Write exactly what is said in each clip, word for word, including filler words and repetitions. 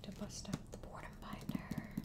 to bust out the Boredom Binder.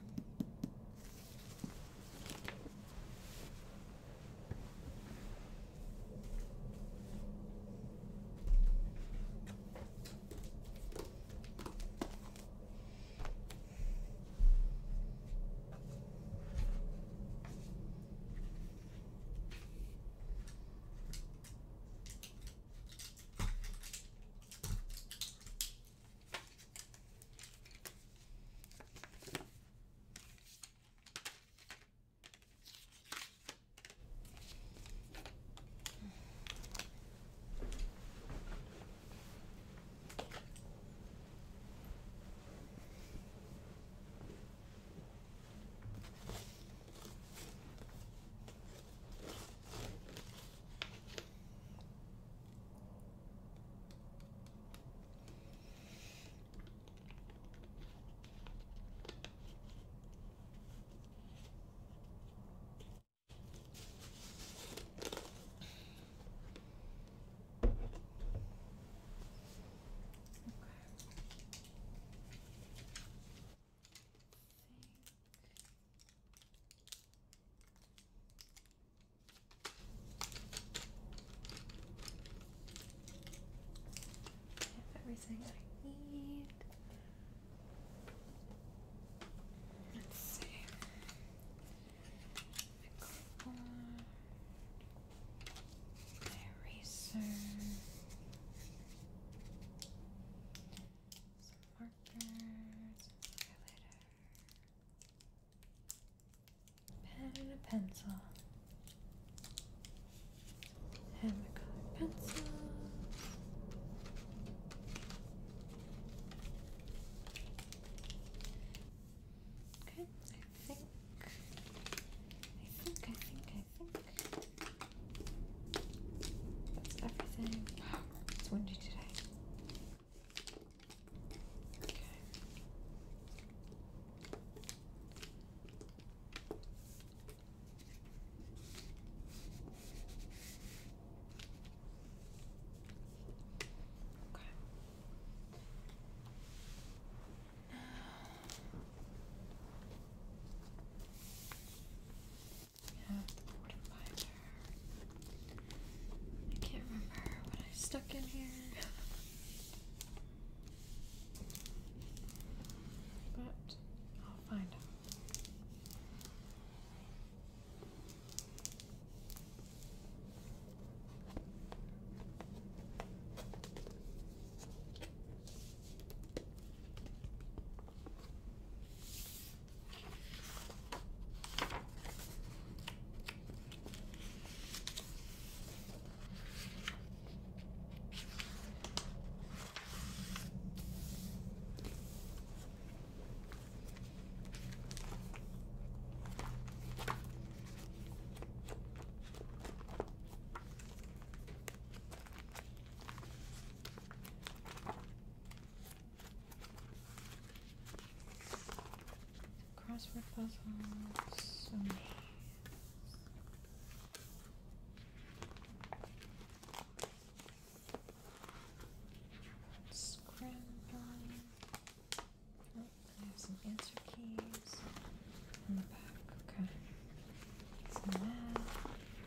Everything I need. Let's see. Microphone, eraser, some markers, highlighter, pen and a pencil, and my colored pencil. It's windy today. Okay. Okay. Now we have the Boredom Binder. I can't remember what I stuck in here. But I'll find out. Crossword puzzles. So many. Scramble. Oh, I have some answer keys on the back. Okay. Some math.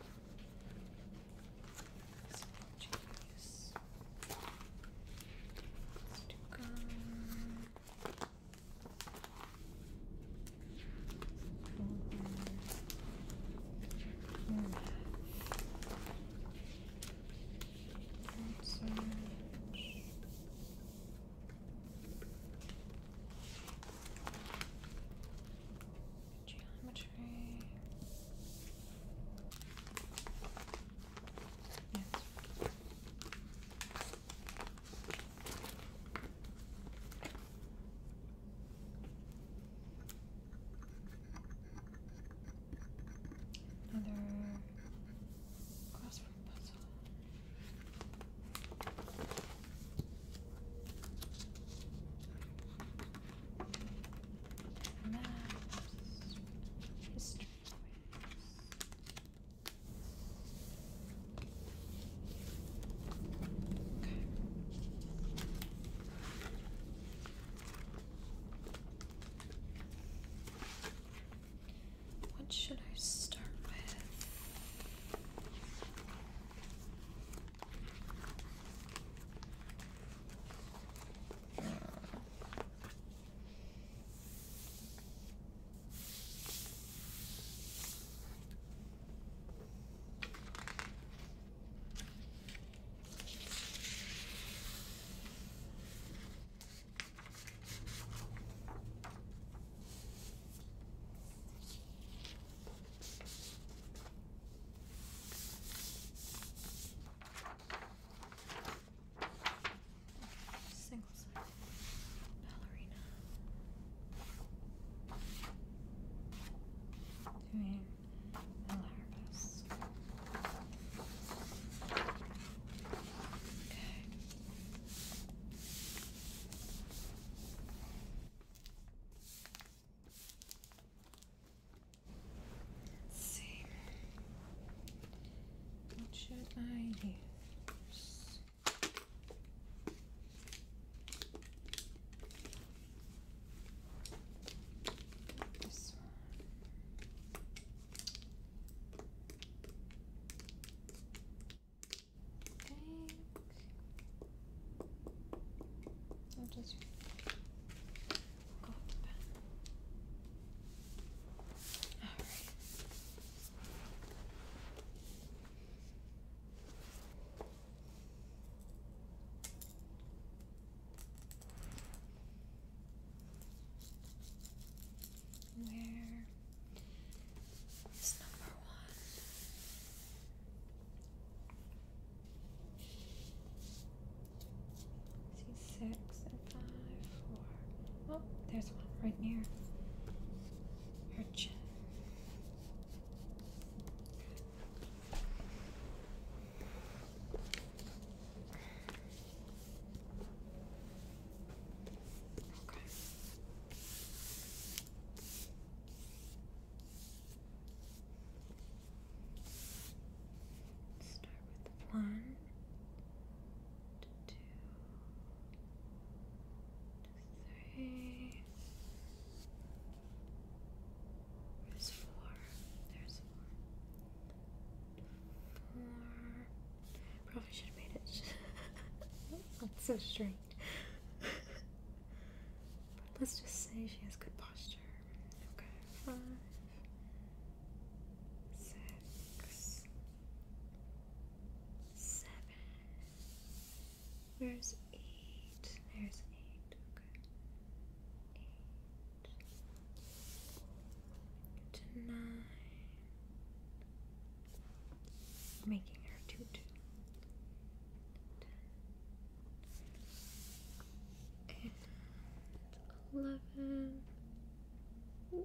Some Portuguese. Sudoku. Another crossword puzzle. Maps. History quiz. Okay. What should I start with? Single side. Ballerina. Doing Malharvest. Okay. Let's see. What should I do? This one. Think. I'll just go with the pen. Alright. Where is number one? See six and five, four. Oh, there's one right near her chin. Okay. Start with one, two, three. There's four. There's four. Four. Probably should have made it. That's so straight. But let's just say she has good posture. Okay. Five. Six. Seven. Where's eight? There's eight. Okay. Eight. To nine. Making her tutu. Ten. And eleven. Ooh.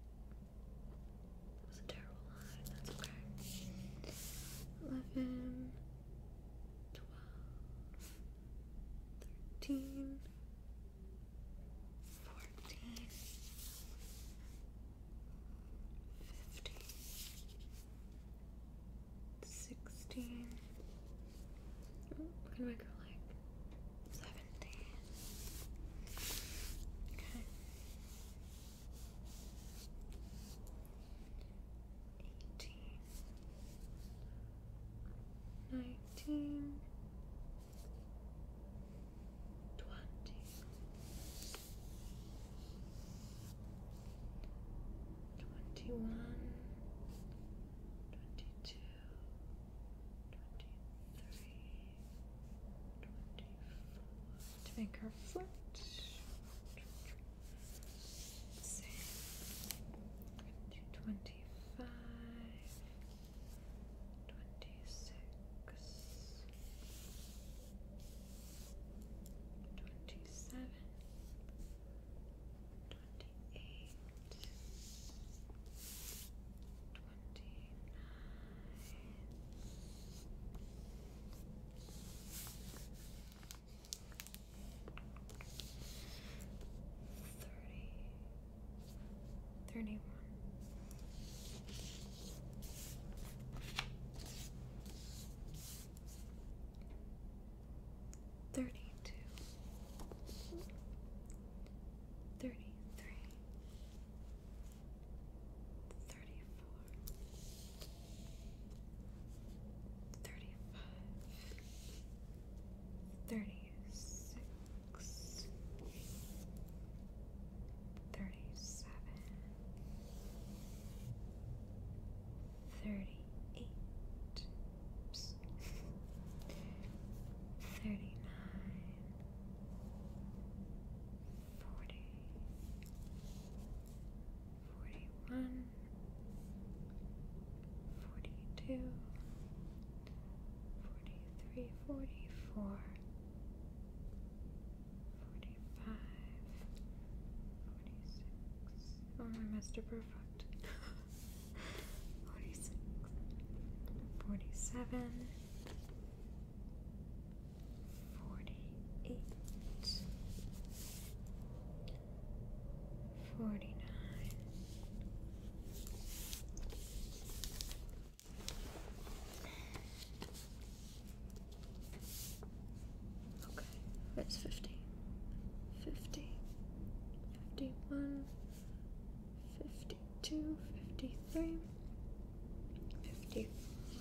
That was a terrible line. That's okay. Eleven. Twelve. Thirteen. Fourteen. Fifteen. Sixteen. Oh, we're gonna make her like seventeen. Okay. Eighteen. Nineteen. Twenty. Twenty-one. Twenty-two. Twenty-three. Twenty-four. To make her foot. Let's see. Do twenty-five. Twenty-six. Twenty-seven. Twenty-eight. Thirty-one. Thirty-two. Thirty-three. Thirty-four. thirty-eight, oops, thirty-nine, forty, forty-one, forty-two, forty-three, forty-four, forty-five, forty-six. Oh, my Mister Perfect. forty-six, forty-seven, forty-eight, forty-nine, okay, that's fifty, fifty, fifty-one, fifty-two, fifty-three, fifty-four,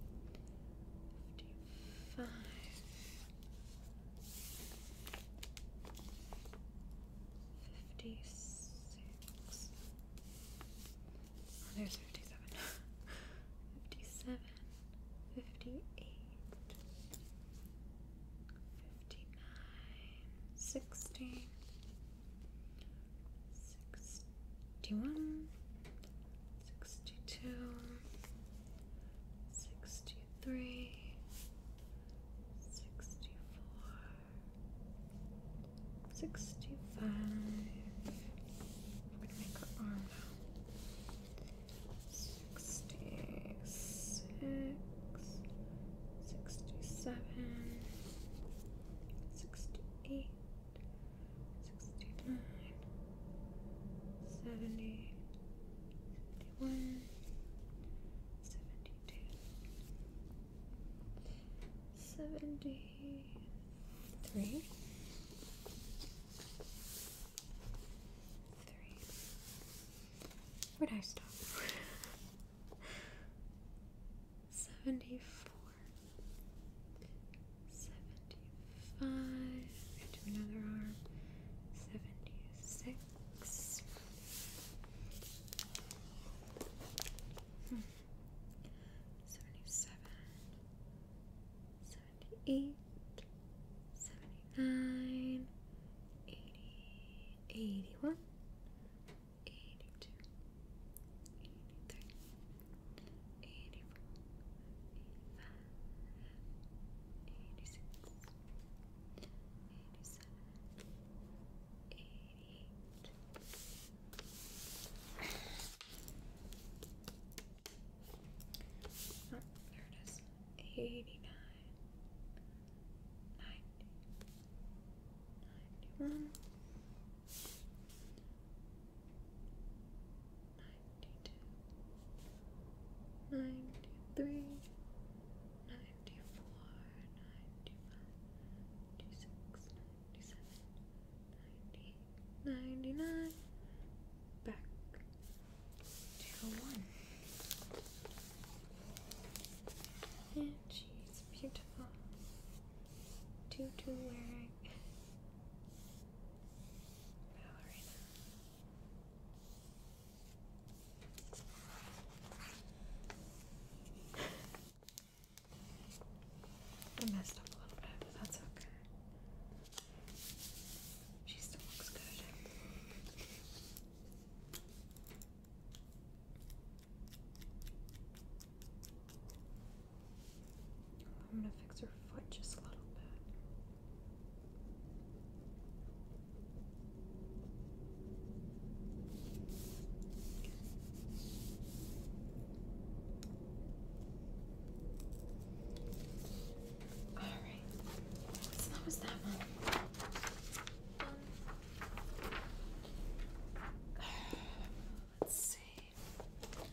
fifty-five, fifty-six, oh, there's fifty-seven, fifty-seven, fifty-eight, fifty-nine, sixty, sixty-one, sixty-two, sixty-three, sixty-four, sixty-five. We're gonna make her arm now. sixty-six, sixty-seven, sixty-eight, sixty-nine, seventy, seventy-one, seventy-two, seventy-three. Three. Where'd I stop? seventy-four, seventy-five. Do another arm. seventy-six. Hmm. seventy-seven, seventy-eight, seventy-nine, eighty, eighty-one, eighty-two, eighty-three, eighty-four, eighty-five, eighty-six, eighty-seven, eighty-eight. Oh, there it is. eighty-nine, ninety, ninety-one, ninety-two, ninety-three, ninety-four, ninety-five, ninety-six, ninety-seven, ninety-eight, ninety-nine, back to one. And she's beautiful. Tutu wearing ballerina. I messed up a little bit, but that's okay. She still looks good. I'm gonna fix her foot just a little bit. Alright, so that was that one. Um, let's see.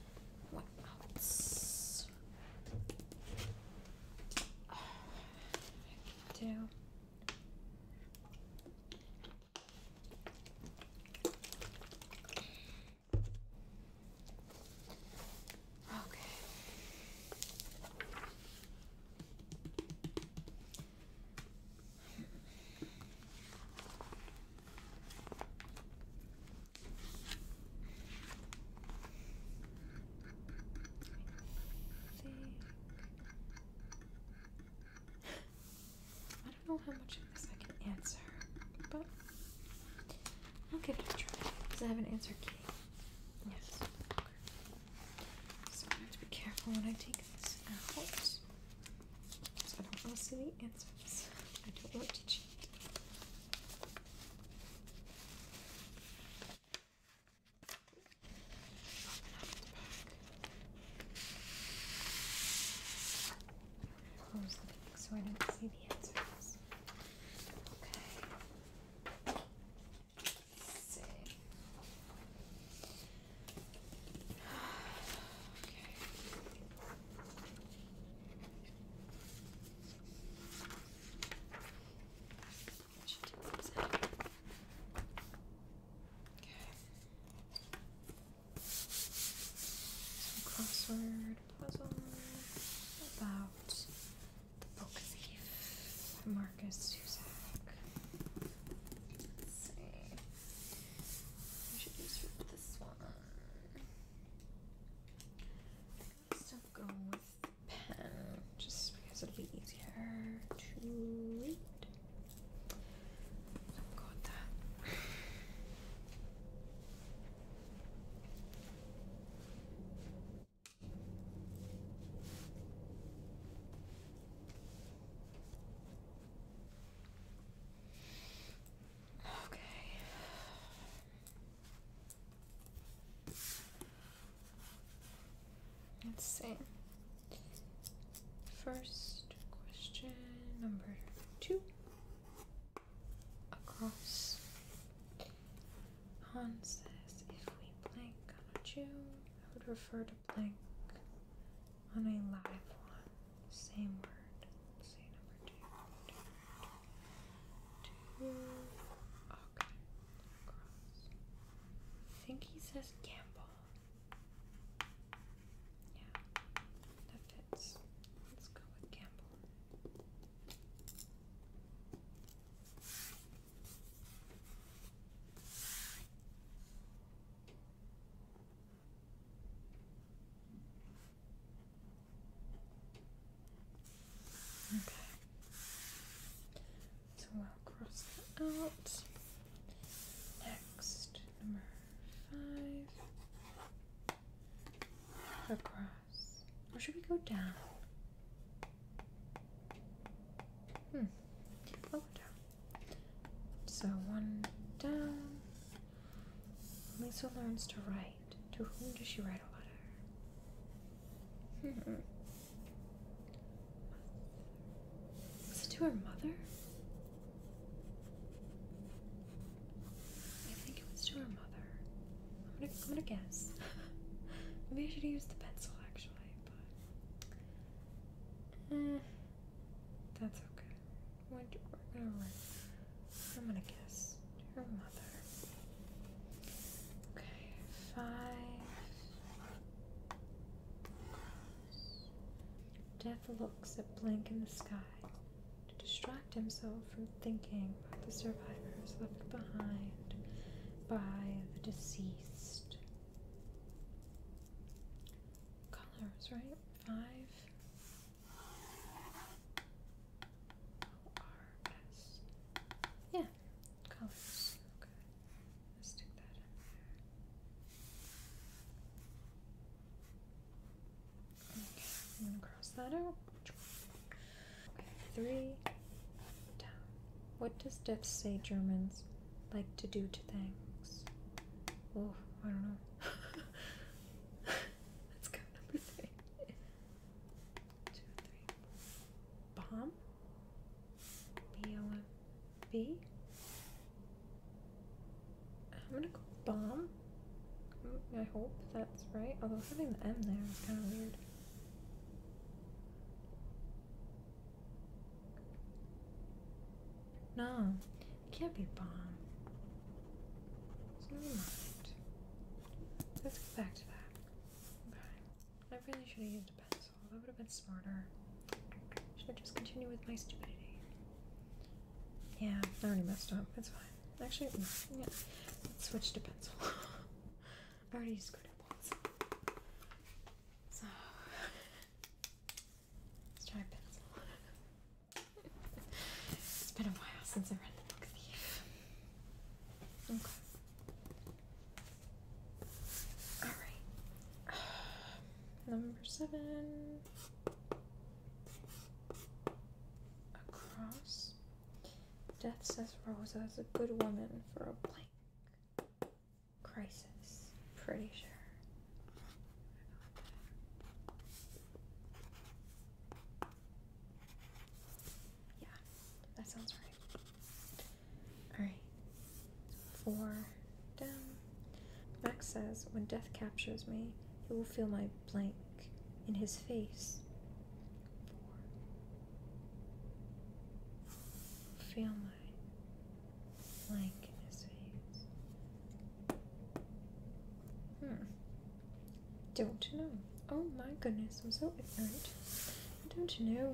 What else? know how much of this I can answer, but I'll give it a try. Does it have an answer key? Yes. Okay. So I have to be careful when I take this out. So I don't want to see the answers. I don't want to cheat. Close the bag so I don't see the answers. Okay. Let's see. Okay. Should take these out. Okay. Some crossword puzzle about the book thief, Marcus Zusak. Let's see. I should use this one. Still go with pen, just because it'll be easier to read. So I'll go with that. Okay. Let's see. First question number two. Across. Han says, if we blank on a Jew, I would refer to blank on a live one. Same word. Let's see, number two. Two. Okay. Across. I think he says gamble. Yeah, that fits. Let's go with gamble. Okay. So I'll cross that out. Next, number five. Across. Or should we go down? Hmm. I'll go down. So one down. Lisa learns to write. To whom does she write a letter? Hmm. Is it to her mother? I think it was to her mother. I'm gonna, I'm gonna guess. Maybe I should use the pencil actually, but eh, that's okay. We're, we're gonna write. I'm gonna guess to her mother. Okay, five. Death looks at blank in the sky to distract himself from thinking about the survivors left behind by the deceased. Colors, right? Five. O R S. Yeah, colors. Okay. Let's stick that in there. Okay, I'm gonna cross that out. Okay, three down. What does Death say Germans like to do to things? Oh, I don't know. Let's go number three. Two, three. Bomb? B O M B? I'm gonna go bomb. I hope that's right. Although having the M there is kind of weird. No, it can't be bomb. So never mind. Let's go back to that. Okay. I really should have used a pencil. That would have been smarter. Should have just continued with my stupidity. Yeah, I already messed up. It's fine. Actually, yeah. Let's switch to pencil. I already screwed up once. So, let's try pencil. It's Number seven. A cross. Death says Rosa is a good woman for a blank crisis. Pretty sure. Yeah, that sounds right. Alright. Four down. Max says, when death captures me, he will feel my blank in his face. Four. Feel my blank in his face. Hmm. Don't know. Oh my goodness, I'm so ignorant. I don't know.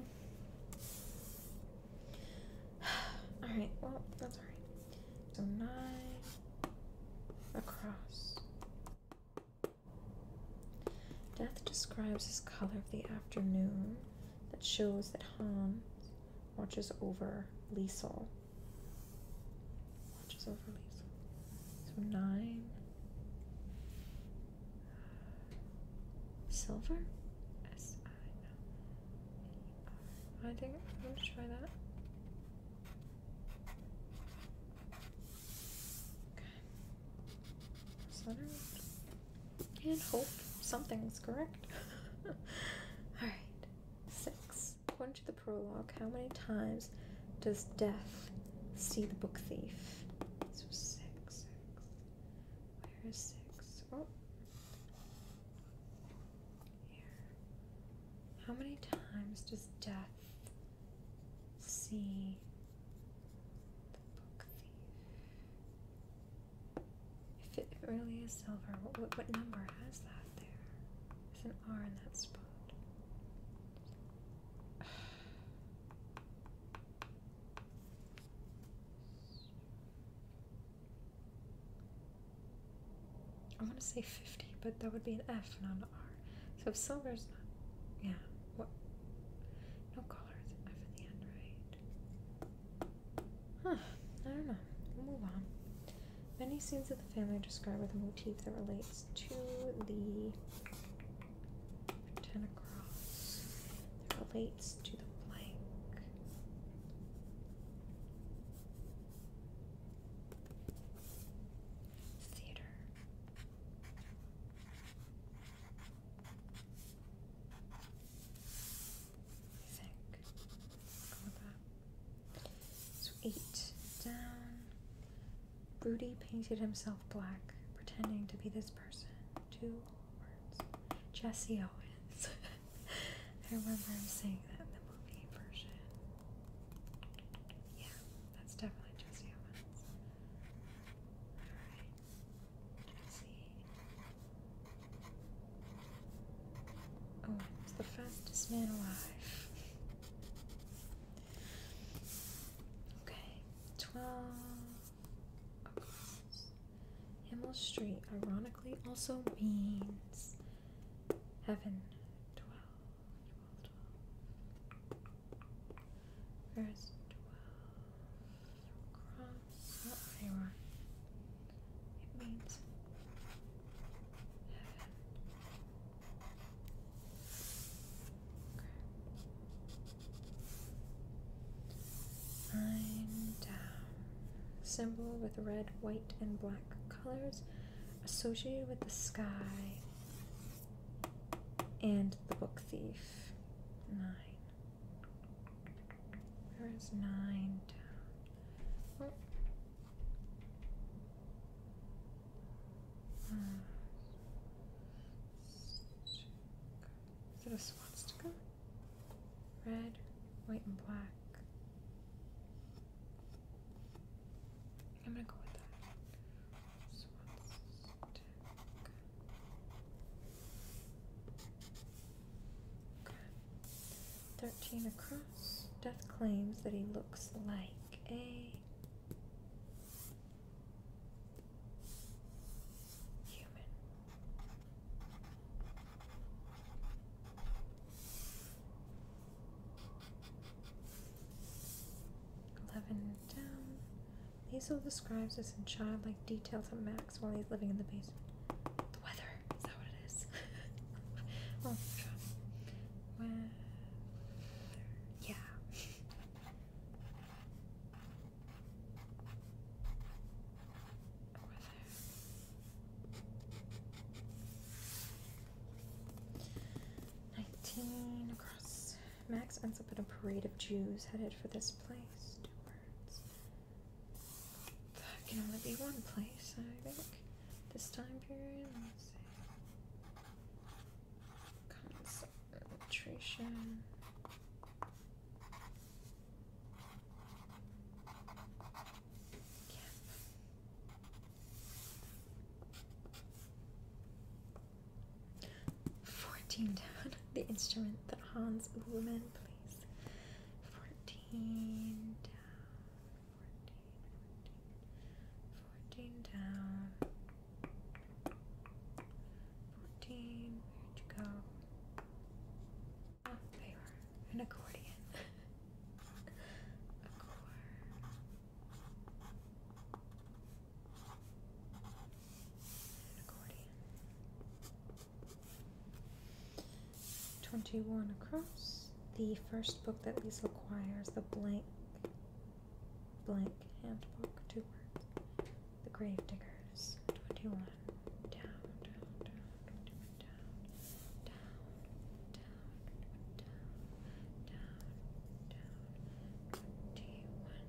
Alright, well, that's alright. So nine across. Death describes his color of the afternoon that shows that Hans watches over Liesel. Watches over Liesel. So nine. Silver? S I L. I think I'm going to try that. Okay. Center. And hope something's correct. Alright. Six. According to the prologue, how many times does Death see the book thief? So six. Six. Where is six? Oh. Here. How many times does Death see the book thief? If it, if it really is silver, what, what, what number has that there? There's an R in that spot. I want to say fifty, but that would be an F, not an R. So if silver's not, yeah, what? No color, it's an F at the end, right? Huh, I don't know. We'll move on. Many scenes of the family are described with a motif that relates to the ten across. That relates to the blank. Theater. I think. Go with that. So eight down. Rudy painted himself black, pretending to be this person. Two words. Jesse Owens. I remember him saying that in the movie version. Yeah, that's definitely Jesse Owens. Alright. Jesse Owens, the fastest man alive. Okay, twelve. Himmel Street ironically also means heaven. twelve, twelve, twelve. Where's twelve? Cross, not iron. It means heaven. Okay. Nine down. Symbol with red, white, and black colors associated with the sky and the book thief. Nine. Where is nine down? Oh. Uh, is it a swastika? Red, white, and black. I'm gonna go with that. Swastika. Okay. Thirteen across. Death claims that he looks like a human. Eleven down. Liesel describes this in childlike detail to Max while he's living in the basement. The weather, is that what it is? Oh, Max ends up in a parade of Jews headed for this place. Two words. That can only be one place, I think. This time period, let's see. Concentration. Fourteen down. The instrument that Hans Ullman plays. Fourteen down. Fourteen. Fourteen down. Fourteen. Where'd you go? Oh, there you are. An accordion. Accord. An accordion. Twenty-one across. The first book that Lisa acquires, the blank, blank handbook, two words. The Grave Diggers. Twenty-one. Down, down, down. Twenty-one down. Down, down. Down, down, down. Twenty-one.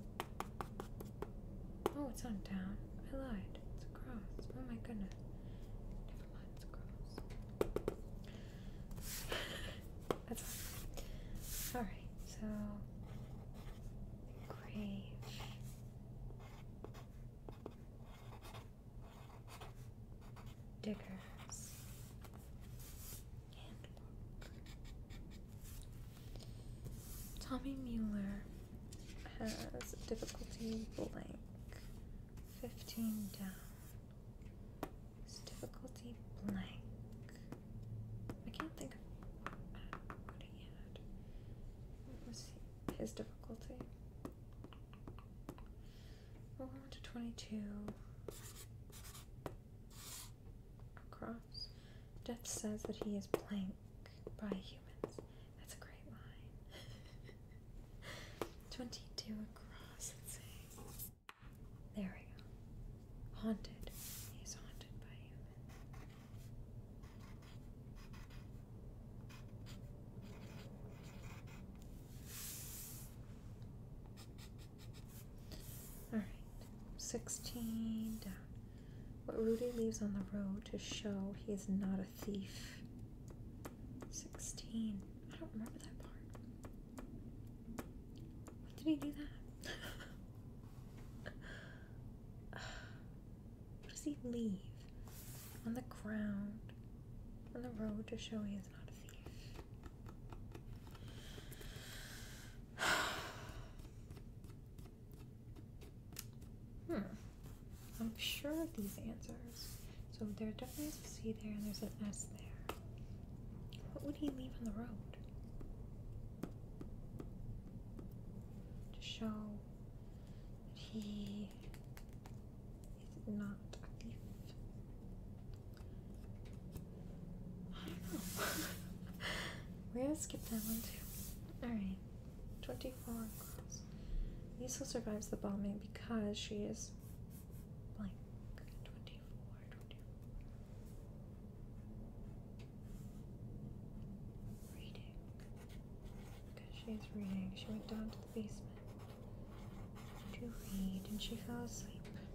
Oh, it's not down. I lied. It's across. Oh my goodness. Never mind, it's across. That's all. Alright, so grave. Diggers. Handbook. Tommy Mueller has difficulty blank. Fifteen down. It's difficulty blank. I can't think of what he had. What was he, his difficulty? We'll go on to twenty-two. Across. Death says that he is blank by humans. That's a great line. twenty-two across, let's see. There we go. Haunted. He's haunted by humans. Alright. sixteen down. What Rudy leaves on the road to show he is not a thief. sixteen. I don't remember that part. When did he do that? What does he leave on the ground on the road to show he is not a thief? Hmm. I'm sure of these answers. So there definitely is a C there and there's an S there. What would he leave on the road? To show that he is not a thief. I don't know. We're gonna skip that one too. Alright. twenty-four across. Lisa survives the bombing because she is blank. twenty-four, twenty-four. Reading. Because she is reading. She went down to the basement to read and she fell asleep.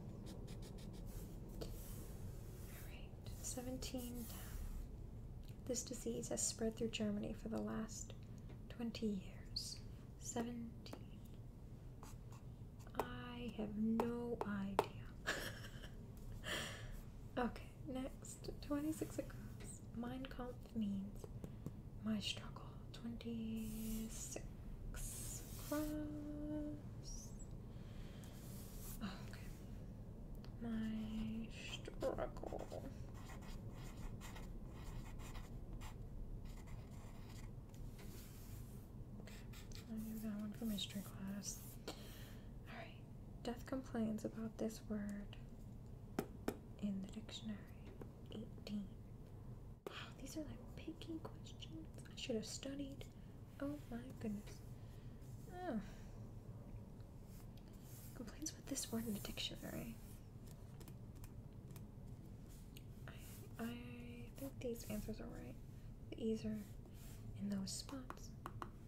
Alright, seventeen down. This disease has spread through Germany for the last twenty years. seventeen. I have no idea. Okay, next. twenty-six across. Mein Kampf means my struggle. twenty-six across. Okay. My struggle. I knew that one from history class. Alright. Death complains about this word in the dictionary. eighteen. Wow, these are like picky questions. I should have studied. Oh my goodness. Oh. Complains with this word in the dictionary. I, I think these answers are right. The E's are in those spots.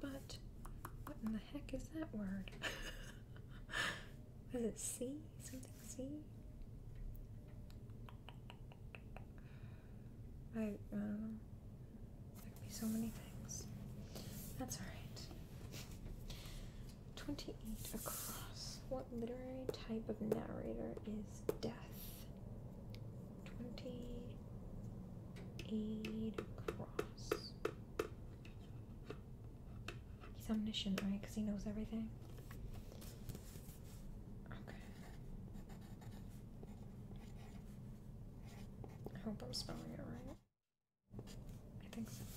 but what in the heck is that word? Is it C? Something C? I, I don't know. There could be so many things. That's alright. twenty-eight across. What literary type of narrator is death? twenty-eight across. He's omniscient, right? Because he knows everything. Okay. I hope I'm spelling it right. I think so.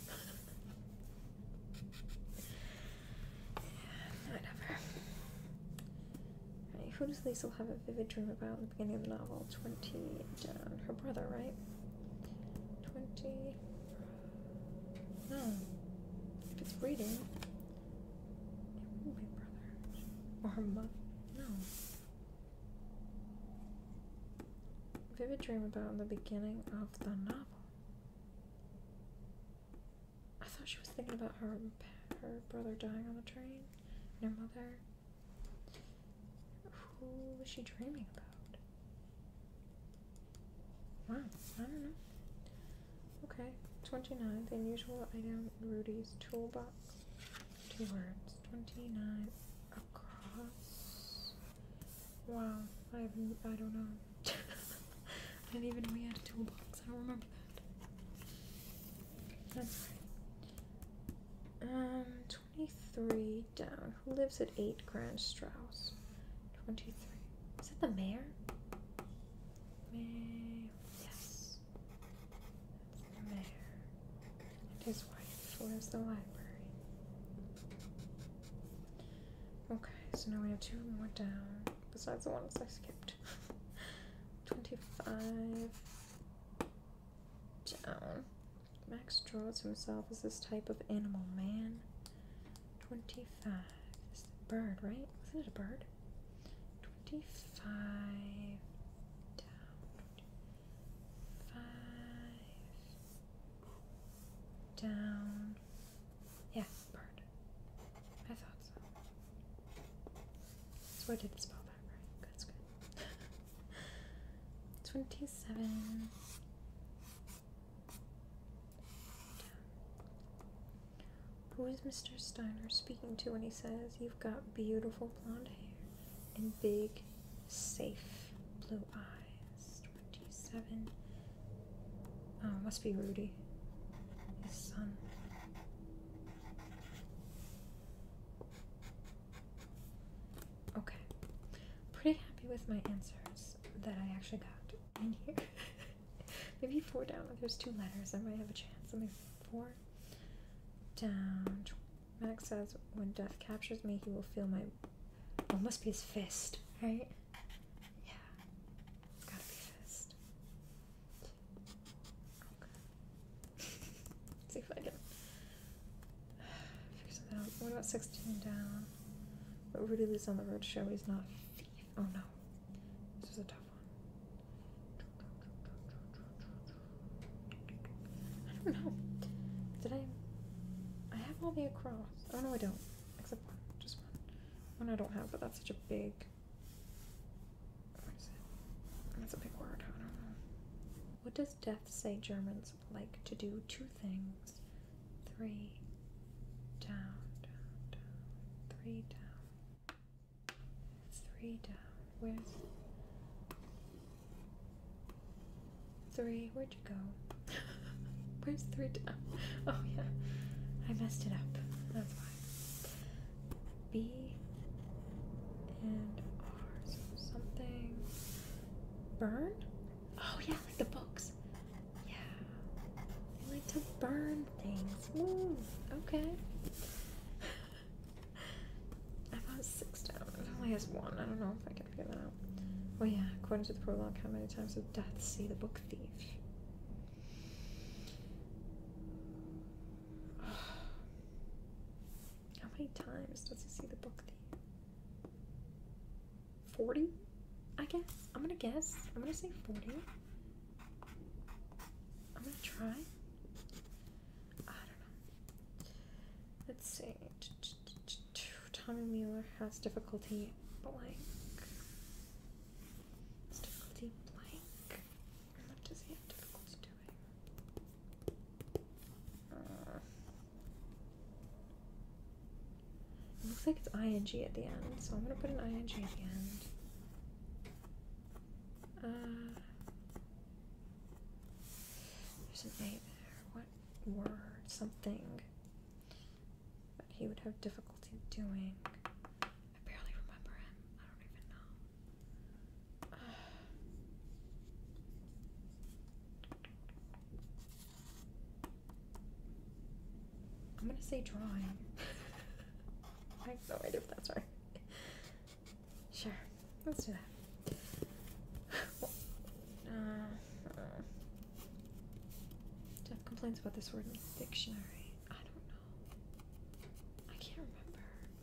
Whatever. Right, who does Liesel have a vivid dream about in the beginning of the novel? twenty down. Her brother, right? twenty. No. If it's reading, it wouldn't be brother. Or her mother. No. Vivid dream about in the beginning of the novel. I thought she was thinking about her her brother dying on the train. And her mother. Who was she dreaming about? Wow, I don't know. Okay, twenty-nine, the unusual item in Rudy's toolbox. Two words. twenty-nine across. Wow, I have, I don't know. I didn't even know we had a toolbox. I don't remember that. That's right. Um, twenty-three down. Who lives at eight Grand Strauss? twenty-three. Is it the mayor? Mayor. Yes. That's the mayor. And his wife lives in the library. Okay, so now we have two more down, besides the ones I skipped. twenty-five down. Max draws himself as this type of animal man. twenty-five. This is a bird, right? Wasn't it a bird? twenty-five down. twenty-five down. Yeah, bird. I thought so. So I did the spell back right. That's good. twenty-seven. Who is Mister Steiner speaking to when he says, "You've got beautiful blonde hair and big, safe blue eyes"? twenty-seven. Oh, must be Rudy, his son. Okay. Pretty happy with my answers that I actually got in here. Maybe four down. If there's two letters, I might have a chance. Let me four down. Max says, "When death captures me, he will feel my..." Oh, must be his fist, right? Yeah. It's gotta be fist. Okay. See if I can figure something out. What about sixteen down? But Rudy lives on the road to show he's not a thief. Oh no. This is a tough one. I don't know. Did I... I have all the across. Oh no, I don't. Except one. Just one. One I don't have, but that's such a big... What is it? That's a big word. I don't know. What does death say Germans like to do? Two things. Three. Down, down, down. Three down. Three down. Where's... Three? Where'd you go? Where's three down? Oh yeah. I messed it up. That's why. B and R. So something. Burn? Oh yeah, like the books. Yeah. They like to burn things. Woo. Okay. I thought six down. It only has one. I don't know if I can figure that out. Oh yeah, according to the prologue, how many times did death see the book thief? How many times does he see the book thief? forty? I guess. I'm gonna guess. I'm gonna say forty. I'm gonna try. I don't know. Let's see. Tommy Mueller has difficulty blank. It's difficulty blank. What does he have difficulty doing? Uh, it looks like it's ing at the end, so I'm gonna put an ing at the end. Uh, there's an A there. What word? Something that he would have difficulty doing. I barely remember him. I don't even know. Uh, I'm gonna say drawing. I have no idea if that's right. Sure, let's do that. Uh, uh, Jeff complains about this word in the dictionary. I don't know. I can't remember.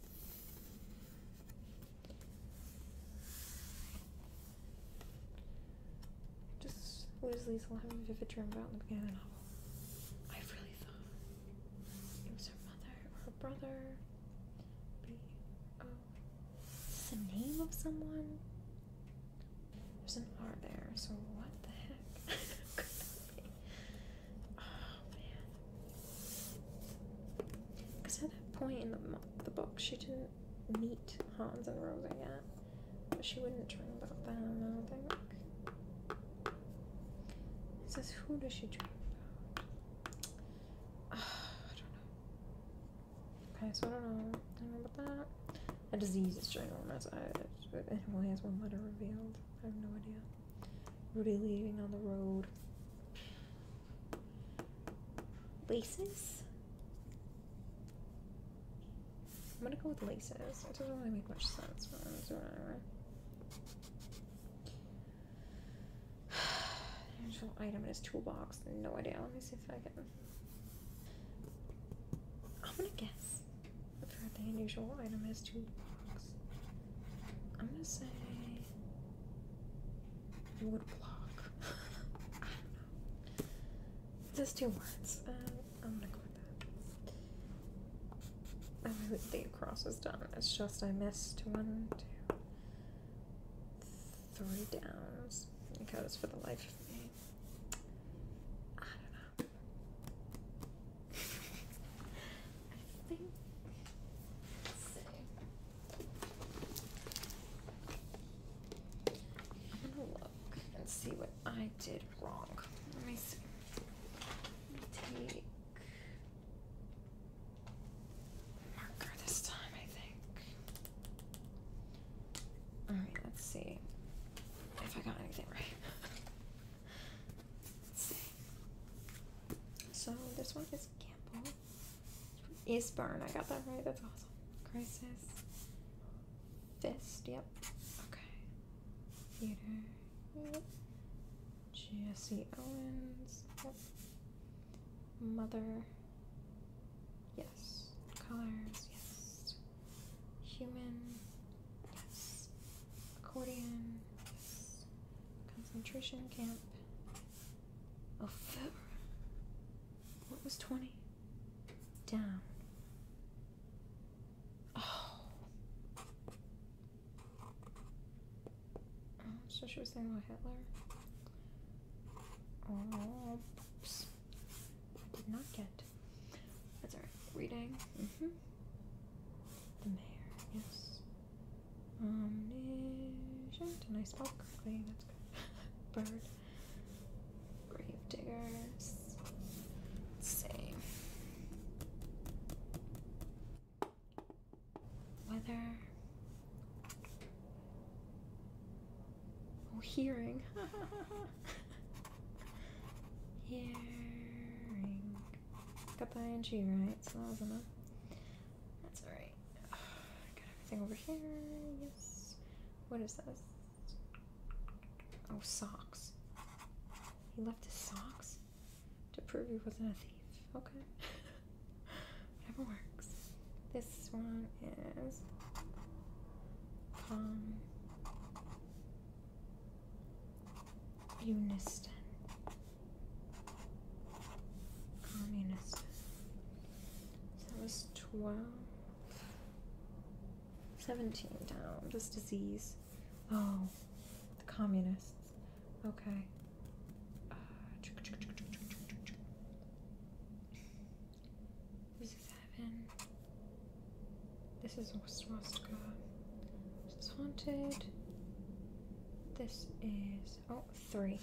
Just Liz Liesel having a vivid dream about in the beginning of the novel. I really thought it was her mother or her brother. B O. Is this the name of someone? There's an R there, so what the heck? Could that be? Oh man. Because at that point in the, the book, she didn't meet Hans and Rosa yet. But she wouldn't dream about them, I don't think. It says, who does she dream about? Oh, I don't know. Okay, so I don't know. I don't know about that. A disease is ginormous. I, it only has one letter revealed. I have no idea. Rudy leaving on the road. Laces? I'm gonna go with laces. It doesn't really make much sense, but I'm doing it anyway. Unusual item in his toolbox. No idea. Let me see if I can. I'm gonna guess. I've heard the unusual item in his toolbox. I'm gonna say wood block. I don't know. Just two words. Uh, I'm gonna go with that. I really think cross is done. It's just I missed one, two, three downs because for the life of me, I don't know. I think. Let's see. I'm gonna look and see what I did wrong. Let me see. Let me take marker this time, I think. Alright, let's see if I got anything right. Let's see. So this one is Campbell. Isburn, I got that right, that's awesome. Crisis. Fist, yep. Okay. Theater. Yep. Jesse Owens. Yep. Mother. Yes. Colors. Yes. Human. Yes. Accordion. Yes. Concentration camp. Oh, what was twenty? Down. Oh. Oh, so she was saying about Hitler. Oh, oops. I did not get. That's alright. Reading. Mm-hmm. The mayor, yes. Omniscient. And I spelled correctly. That's good. Bird. Grave diggers. Let's see. Weather. Oh, hearing. Hearing. Got the ing right, so that was enough. That's alright. Got everything over here. Yes. What is this? Oh, socks. He left his socks to prove he wasn't a thief. Okay. Whatever works. This one is Com Uniston. Communist. So that was twelve. seventeen down. This disease. Oh, the communists. Okay. Uh, seven. This is a swastika. This is haunted. This is, oh, three.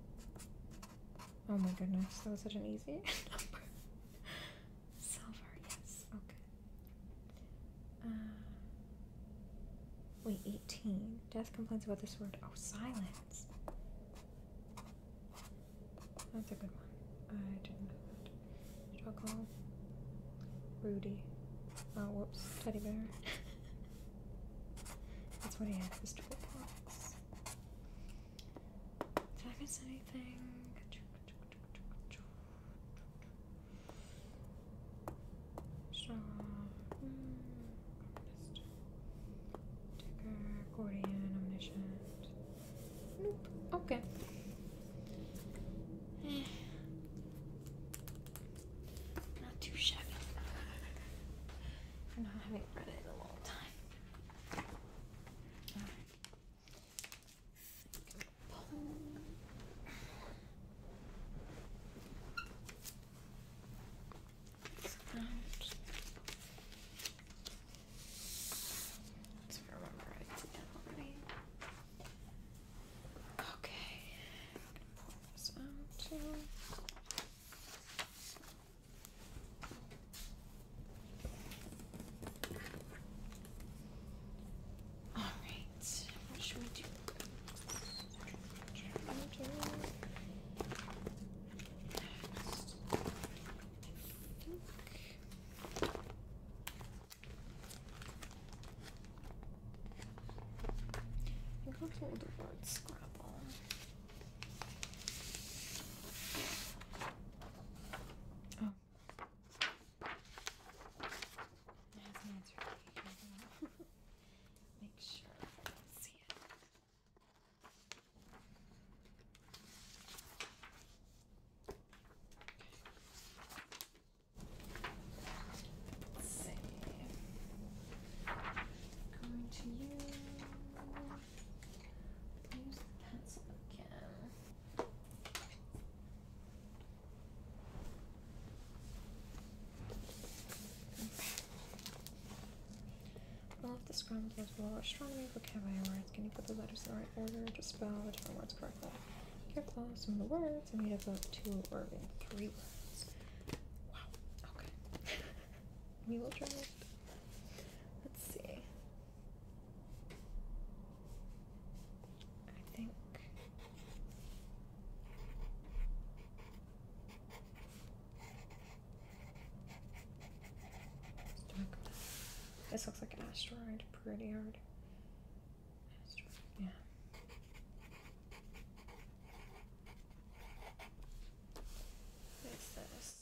Oh my goodness, that was such an easy number. Silver, yes, okay. Uh, wait, eighteen. Death complains about this word. Oh, silence. That's a good one. I didn't know that. Struggle. Rudy. Oh, whoops. Teddy bear. That's what he had, his toolbox. Did I miss anything? Straw. Mm, Ticker, accordion, omniscient. Nope. Okay. Eh. Not too shabby. For not having read it in a long time. Alright. Hold the word Scrabble. Oh. It has an answer. Make sure I can see it. Let's see. Going to use Use the pencil again. Okay. All of the scrambled as well. Astronomy, vocabulary words. Can you put the letters in the right order to spell the different words correctly? Here close some of the words. I made up of two or even three words. Wow. Okay. We will try it. Let's see. I think this looks like an asteroid. Pretty hard. Asteroid, yeah. What is this?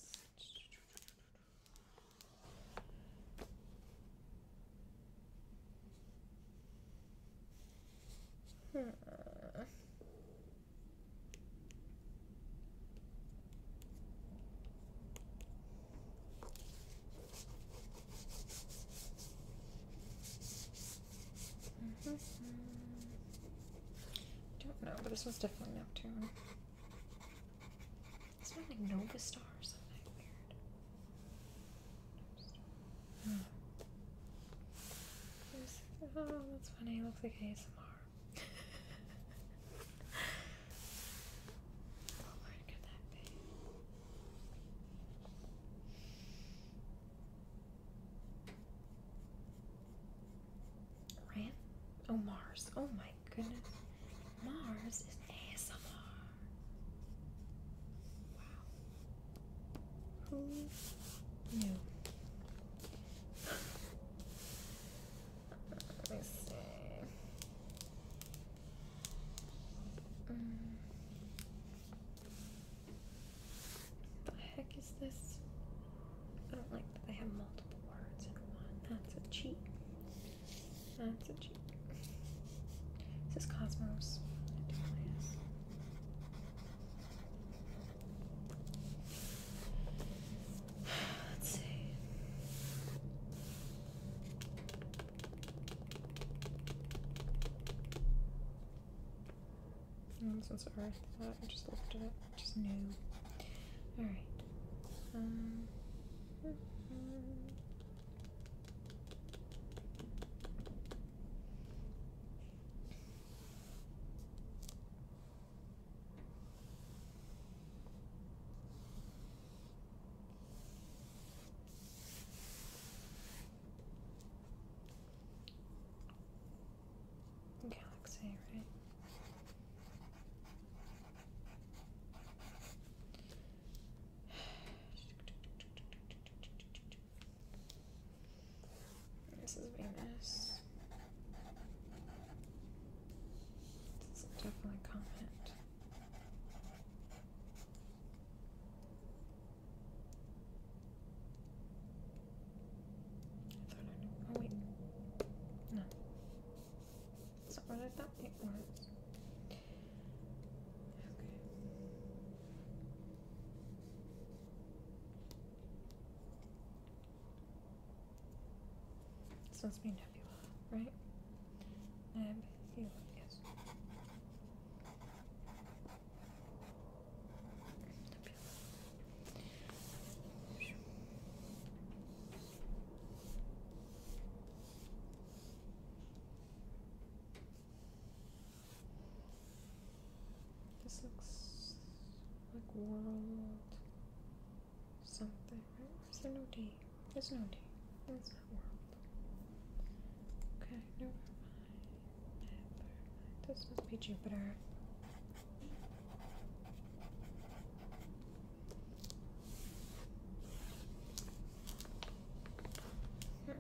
Hmm. Mm-hmm. Don't know, but this one's definitely Neptune. It's not like Nova Star or something weird. Hmm. Oh, that's funny. It looks like A S M R. Oh, where could that be? Ram? Oh, Mars. Oh my goodness. Mars is A S M R. Wow. Who knew? Let me see. Mm. The heck is this? I don't like that they have multiple words in one. That's a cheat. That's a cheat. This is Cosmos. It definitely is. Let's see. around since Earth, but I just looked at it, just knew. Alright. Um, mm, mm. Galaxy, right? This is Venus. This is definitely Comet. I thought I knew. Oh wait. No. That's not what I thought it was. Okay. This must be Nebula, right? Nebula, yes. This looks like world something, right? Is there no D? There's no D. That's not world. Okay, never mind. Never mind. This must be Jupiter. Hmm.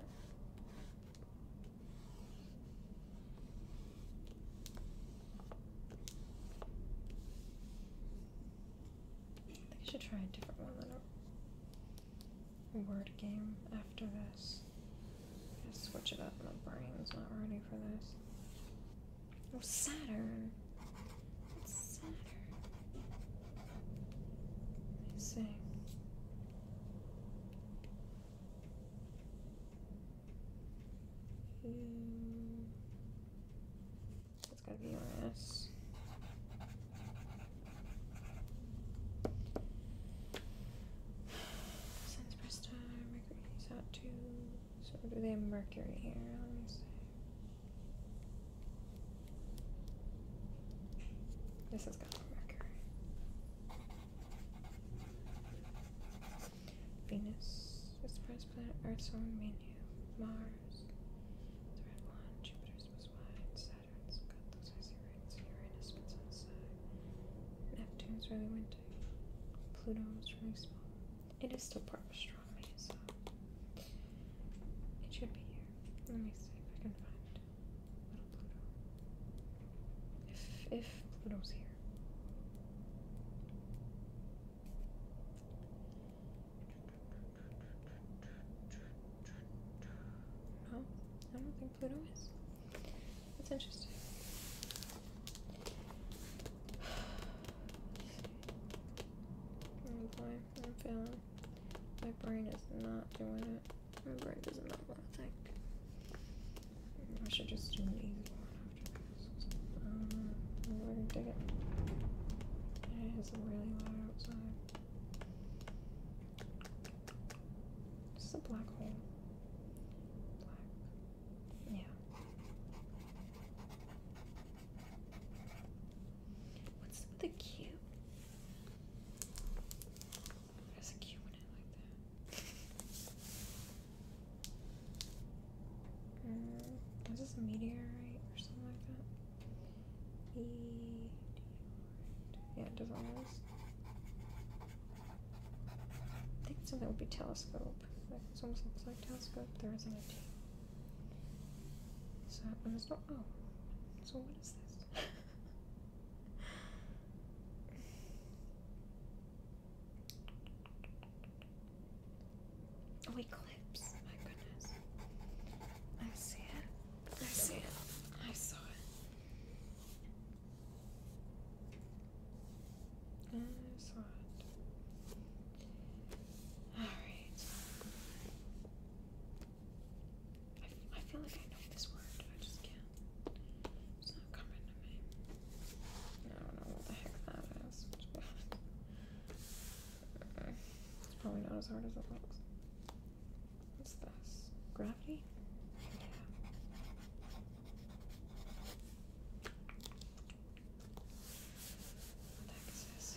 I think I should try a different one than a word game after this. Just switch it up. My brain's not ready for this. Oh, Saturn. It's Saturn. Let me see. Hmm. It's gotta be Uranus. Sun's first time, Mercury's out too. So do they have Mercury here? Let me see. This has got Mercury. Venus is the first planet, Earth's own menu. Mars, the red one. Jupiter's was wide. Saturn's got those icy rings. Uranus spins on the side. Neptune's really windy. Pluto's really small. It is still part of astronomy, so it should be here. Let me see if I can find little Pluto. If if Pluto's here. No, I don't think Pluto is. That's interesting. Oh boy, I'm failing. My brain is not doing it. My brain does not want to think. I should just do an easy one after this. Um, I can dig it. It is really loud outside. This is a black hole. Black. Yeah. What's with the Q? There's a Q in it like that. Mm, is this a meteorite or something like that? Meteorite. Yeah, it definitely is. I think something would be telescope. Like, this almost looks like telescope. There isn't a T. So, and there's no. Oh. So, what is this? Oh, eclipse. My goodness. I see it. I see it. I saw it. I saw it. Alright. I, I feel like I know this word. I just can't. It's not coming to me. I don't know Probably not as hard as it looks. What's this? Gravity? Yeah. What the heck is this?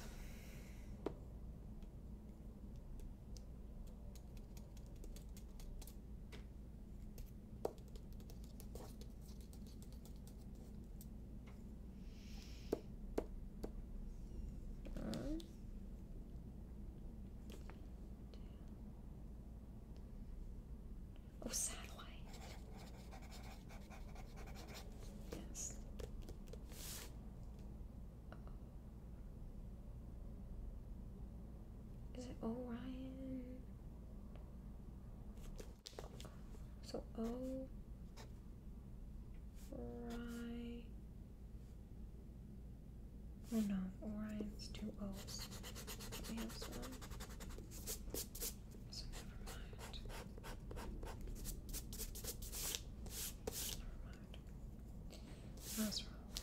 Oh, satellite. Yes. Is it Orion? So O Ori. Oh no, Orion's two O's. We have some. So never mind. Never mind. I was wrong.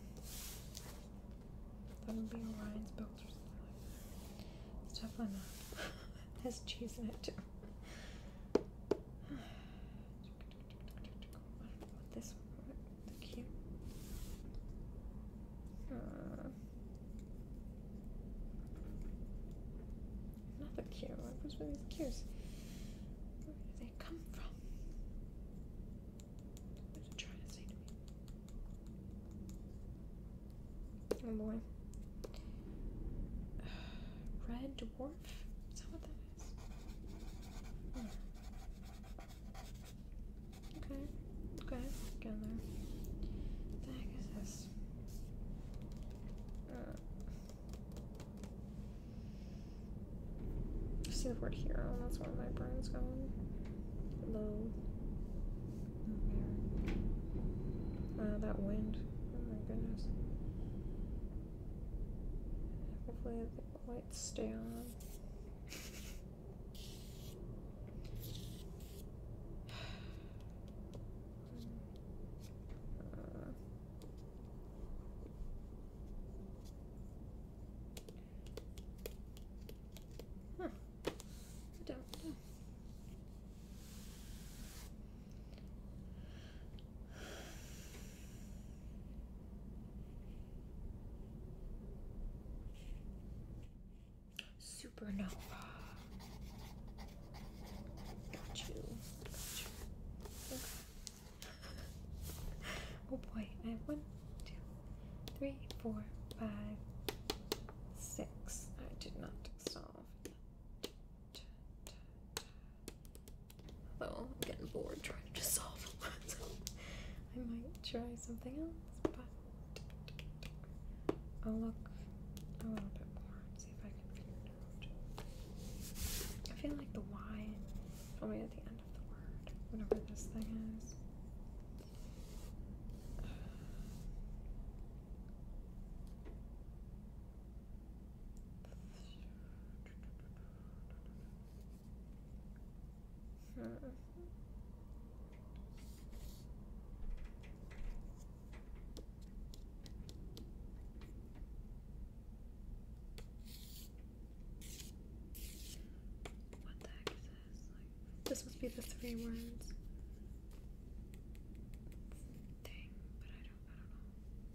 That would be Orion's belt or something like that. It's definitely not. It has cheese in it too. I don't know what this one, the Q. Uh, not the Q. What's with these Q's? Where do they come from? What is it trying to say to me? Oh boy. Red dwarf? Is that what that is? Hmm. Okay. Okay. Get in there. What the heck is this? Uh, I see the word hero. That's where my brain's going. Low. Uh, that wind. Oh my goodness. Hopefully the lights stay on. Uh, huh. I don't know. Supernova. Got you. Got you. Okay. Oh boy, I have one, two, three, four, five, six. I did not solve. Although I'm getting bored trying to just solve them. So I might try something else, but I'll look a little bit more and see if I can figure it out. I feel like the Y is probably at the end of the word, whatever this thing is. Hmm. What the heck is this? Like, this must be the three words. Dang, but I don't, I don't know.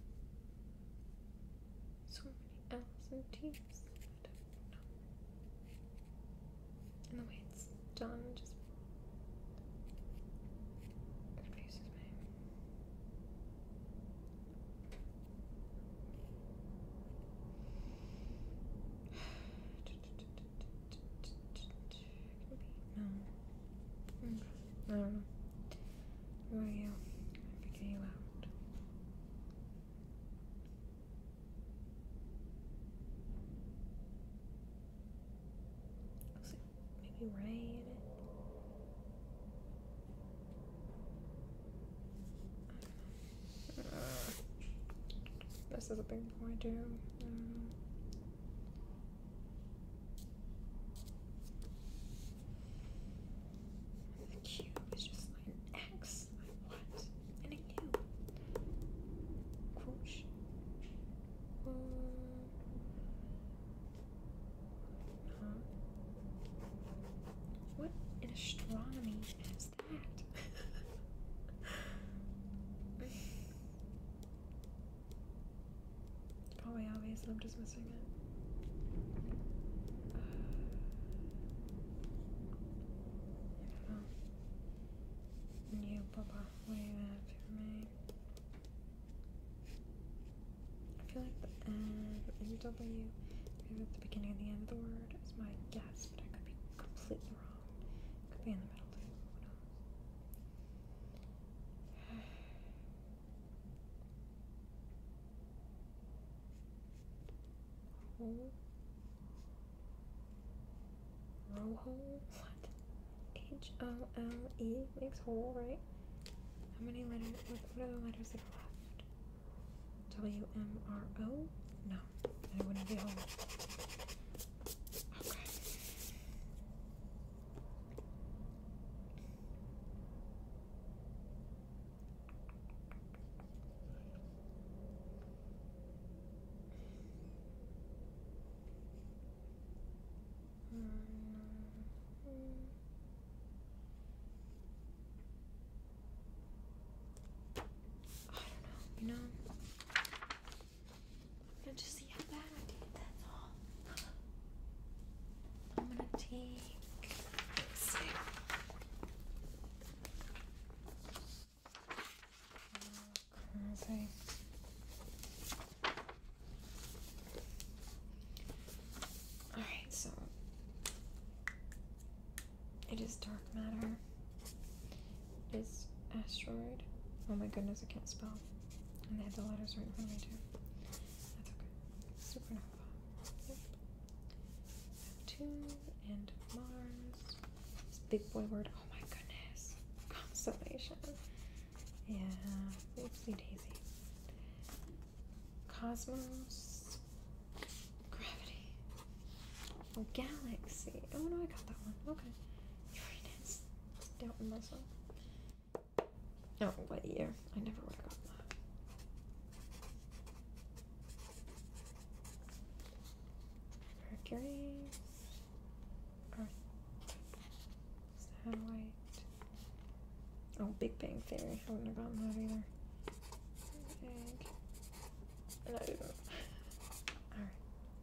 So many L's and T's. I don't know. And the way it's done just confuses me. No. Mm. I don't know. Who are you? I figure you out. Looks like maybe rain. Uh, this is a big boy too. Um, the Q is just like an X. Like what? And a Q. Quote. Um, huh? piece and I'm just missing it. Uh, I don't know. You, Papa, what do you have for me? I feel like the N, N W, maybe at the beginning and the end of the word is my guess, but I could be completely wrong. It could be in the middle too. Who knows? Hole. Row What? H O L E makes hole, right? How many letters? What, what are the letters that are left? W M R O? No, then it wouldn't be hole. Okay. You know, I'm gonna just see how bad I did, that's all. I'm gonna take, let's see. Okay. Alright, so it is dark matter. It is asteroid. Oh my goodness, I can't spell. And they had the letters right in front of me too. That's okay. Supernova. Yep. Neptune and Mars. This big boy word. Oh my goodness. Constellation. Yeah. Oopsie daisy. Cosmos. Gravity. Oh, galaxy. Oh no, I got that one. Okay. Uranus. It's doubting myself. Oh, what year? I never would have gotten that. Mercury, Earth, satellite. Oh, Big Bang Theory. I wouldn't have gotten that either. Egg. Not even. Alright.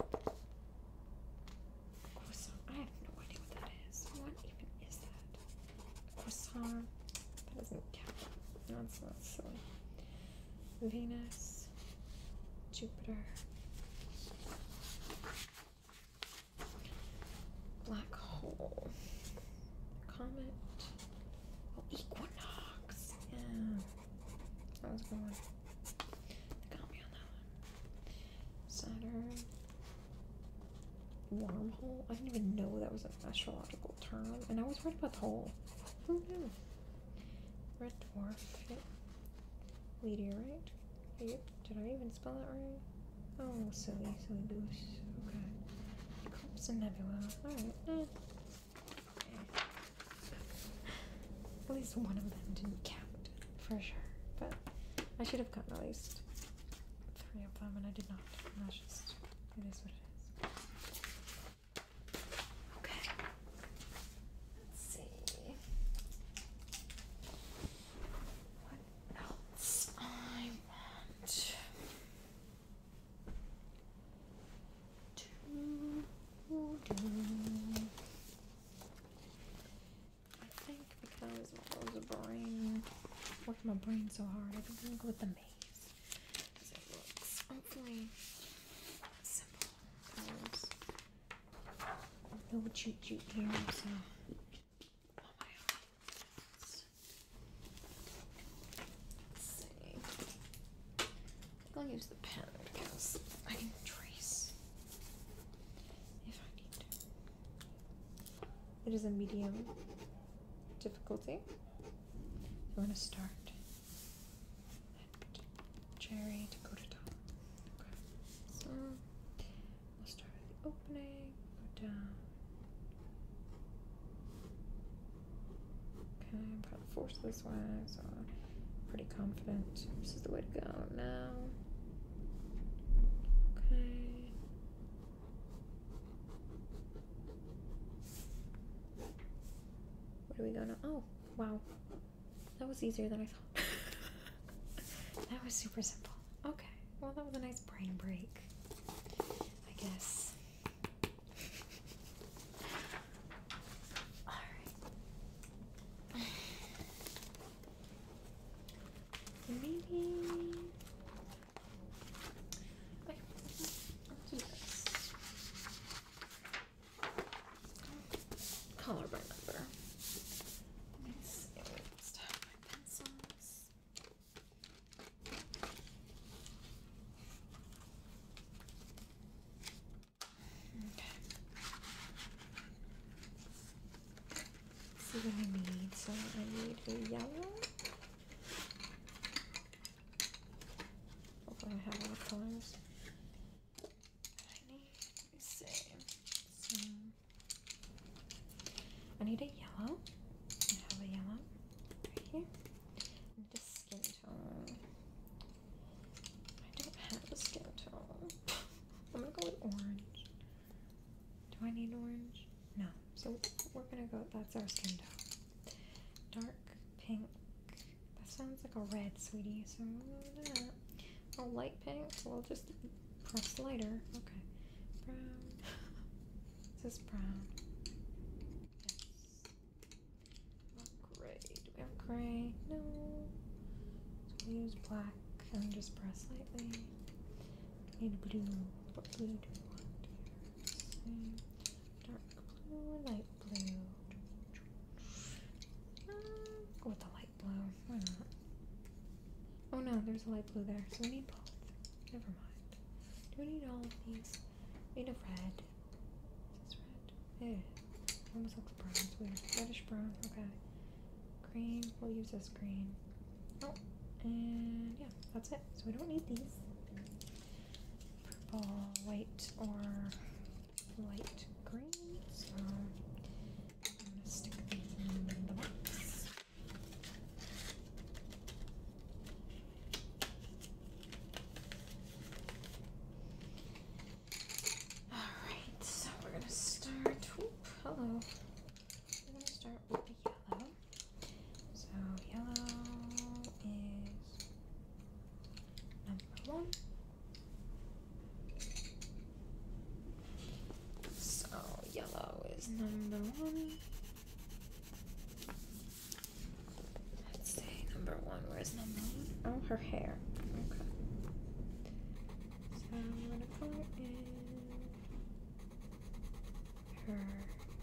Croissant. I have no idea what that is. What even is that? Croissant. That doesn't count. That's not silly. Venus, Jupiter. Black hole. Comet. Oh, equinox. Yeah. That was a good one. They got me on that one. Saturn. Wormhole. I didn't even know that was an astrological term. And I was right about the hole. Who knew? Red dwarf. Yep. Meteorite. Yep. Did I even spell that right? Oh, silly, silly goose. Okay. Eclipse and nebula. Alright. Eh. Okay. At least one of them didn't count, for sure. But I should have gotten at least three of them, and I did not. And that's just, it is what it is. Okay. Let's see. What else I want to do? I think because my brain, working my brain so hard, I think I'm gonna go with the maze. As it looks, hopefully, simple. There's no cheat cheat here, so. Oh my God. Let's see. I think I'll use the pen because I can trace if I need to. It is a medium difficulty. I'm gonna start at cherry to go to top. Okay. So we'll start at the opening, go down. Okay, I'm kind of forced this way, so I'm pretty confident this is the way to go now. Okay. Where do we go now? Oh, wow. That was easier than I thought. That was super simple. Okay. Well, that was a nice brain break. this. Alright. Maybe okay, I'll do this. Color by number. Let's see, let's have my pencils. Okay. Let's see what I need. So I need a yellow. Hopefully I have all the colors. I need, let me see. So I need a yellow. I have a yellow right here. I need a skin tone. I don't have a skin tone. I'm gonna go with orange. Do I need orange? No. So we're gonna go, that's our skin tone. Dark pink. That sounds like a red, sweetie. So I'm gonna go with that. Oh, light pink. So we'll just press lighter. Okay. Brown. This is brown. Yes. Oh, gray. Do we have gray? No. So we'll use black and just press lightly. Need blue. What blue do we want here? Dark blue, light blue. Uh, go with the light blue. Why not? Oh no, there's a light blue there, so we need both. Never mind. Do we need all of these? We need a red. Is this red? It almost looks brown. It's weird. Reddish brown. Okay. Green. We'll use this green. Oh, and yeah, that's it. So we don't need these. Purple, white, or light green. So I'm gonna stick these in the box. Alright, so we're gonna start. Whoop, hello. We're gonna start with the yellow. So yellow is number one. So yellow is number one. Let's see, number one. Where's number one? Oh, her hair. Okay. So I'm gonna color in her hair.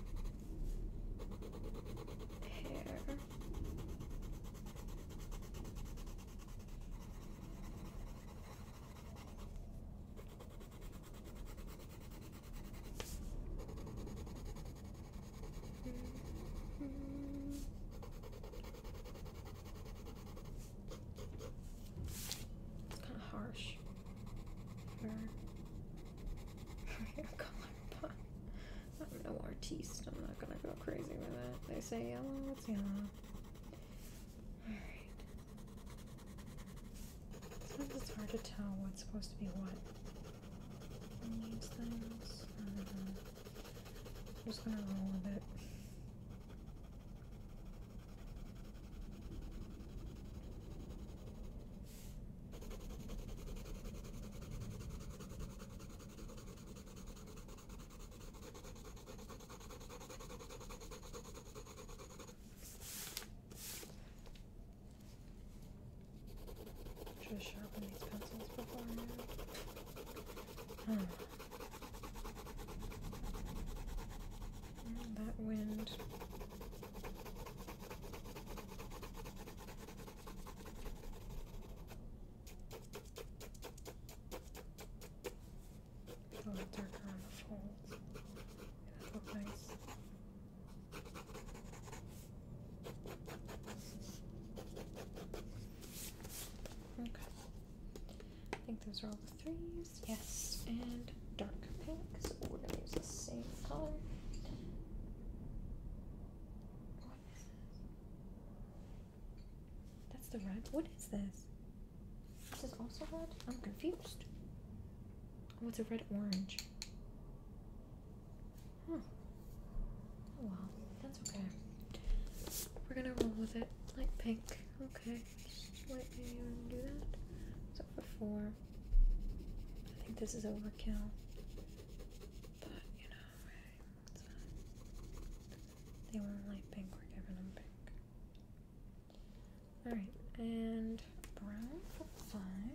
It's kind of harsh for her hair color, but I'm no artiste. I'm not gonna go crazy with it. They say yellow, it's yellow. Alright. Sometimes it's hard to tell what's supposed to be what in these things. I don't know. I'm just gonna roll with it. Should have sharpened these pencils beforehand. Hmm. Mm, that wind. A little darker on the folds. That look nice. Okay. I think those are all the threes. Yes, and dark pink. So we're gonna use the same color. What is this? That's the red. What is this? This is also red? I'm confused. Oh, it's a red orange. Huh. Oh well, that's okay. We're gonna roll with it. Light pink. Okay. Just lightly do that. So for four. I think this is overkill. light pink, we're giving him pink. Alright, and brown for five.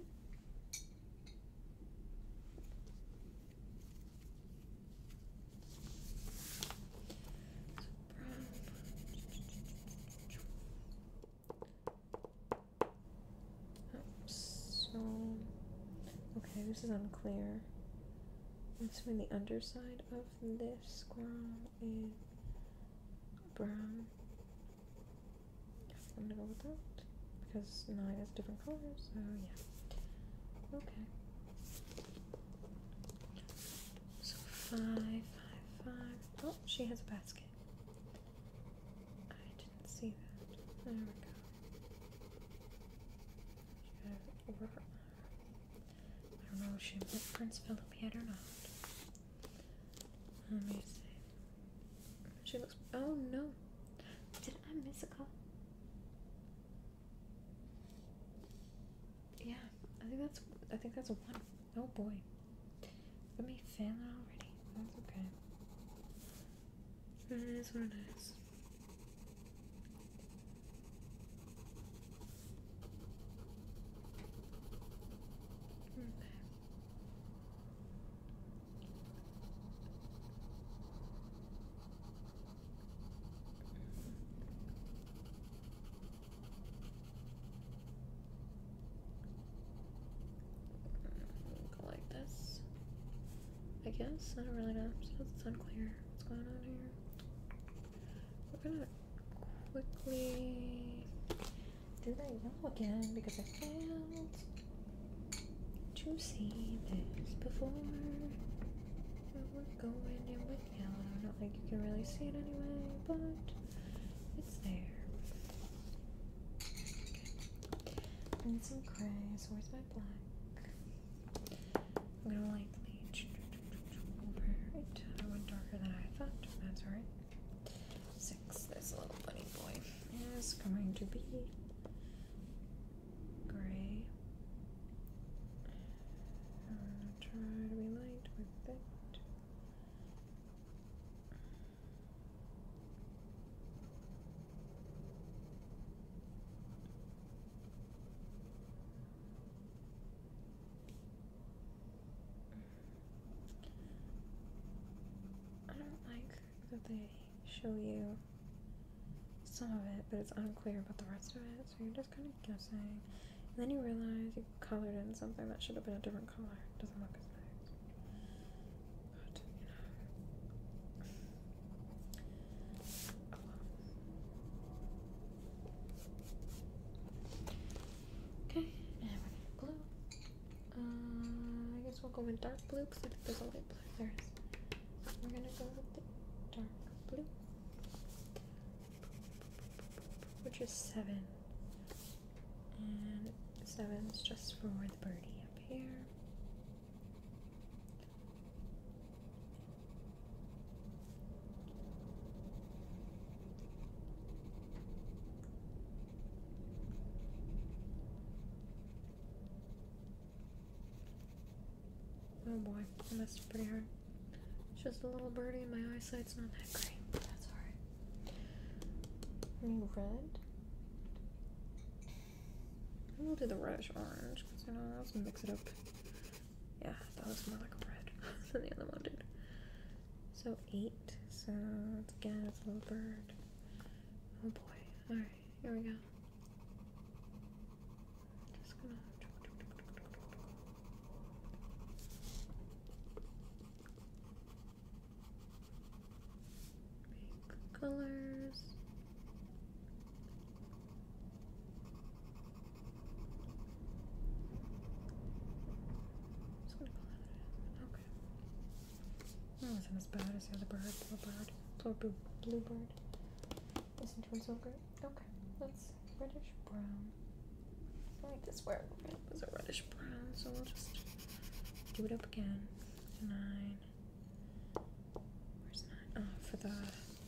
So, okay, this is unclear. I'm assuming the underside of this squirrel is brown. I'm gonna go with that because nine has different colors, so yeah. Okay. So five, five, five. Oh, she has a basket. I didn't see that. There we go. She has it over her. I don't know if she met Prince Philip yet or not. Let me see. She looks. Oh no! Did I miss a color? Yeah, I think that's. I think that's a one. Oh boy, let me fail it already. That's okay. It is what it is. I guess. I don't really know. So it's unclear what's going on here. We're gonna quickly do that yellow again because I failed to see this before. So we're going in with yellow. Not like you can really see it anyway, but it's there. Okay. I need some gray, so where's my black? I'm gonna lightly I went darker than I thought. That's alright. Six. This little bunny boy is going to be gray. I'm gonna try to be light with it. That they show you some of it, but it's unclear about the rest of it, so you're just kind of guessing. And then you realize you colored in something that should have been a different color. It doesn't look as nice. But, you know. Oh well. Okay, and we're gonna blue. Uh, I guess we'll go with dark blue, because I think there's a light blue. There is. We're gonna go with the dark blue, which is seven, and seven's just for the birdie up here. Oh boy, I messed up pretty hard. It's just a little birdie and my eyesight's not that great. That's alright. New red. We'll do the reddish orange, because you know, let's mix it up. Yeah, that was more like a red than the other one did. So eight, so it's, again, it's a little bird. Oh boy. Alright, here we go. Just gonna make colors. Just gonna call it. Okay. That wasn't as bad as the other bird. Blue bird. Blue, blue, blue bird. Isn't Utensil great? Okay. Let's see. Reddish brown. I like this where it was a reddish brown, so we'll just do it up again. Nine. Where's nine? Oh, for the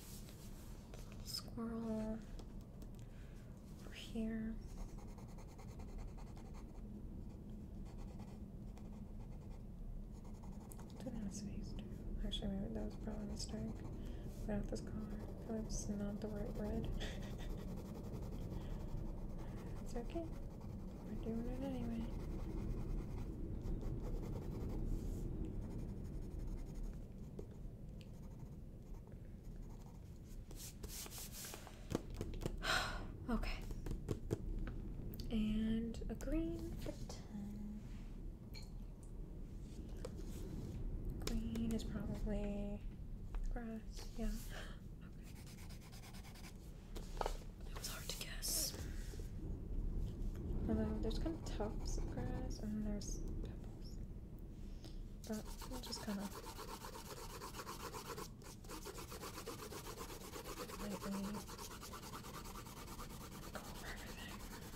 squirrel over here. Did it have space too? Actually, maybe that was probably a mistake. get out this color. I feel like it's not the right red. It's okay. We're doing it anyway. Okay. And a green for ten. Green is probably grass, yeah. Okay. It was hard to guess. Although there's kind of tufts of grass and then there's pebbles. But we'll just kind of lightly go over everything.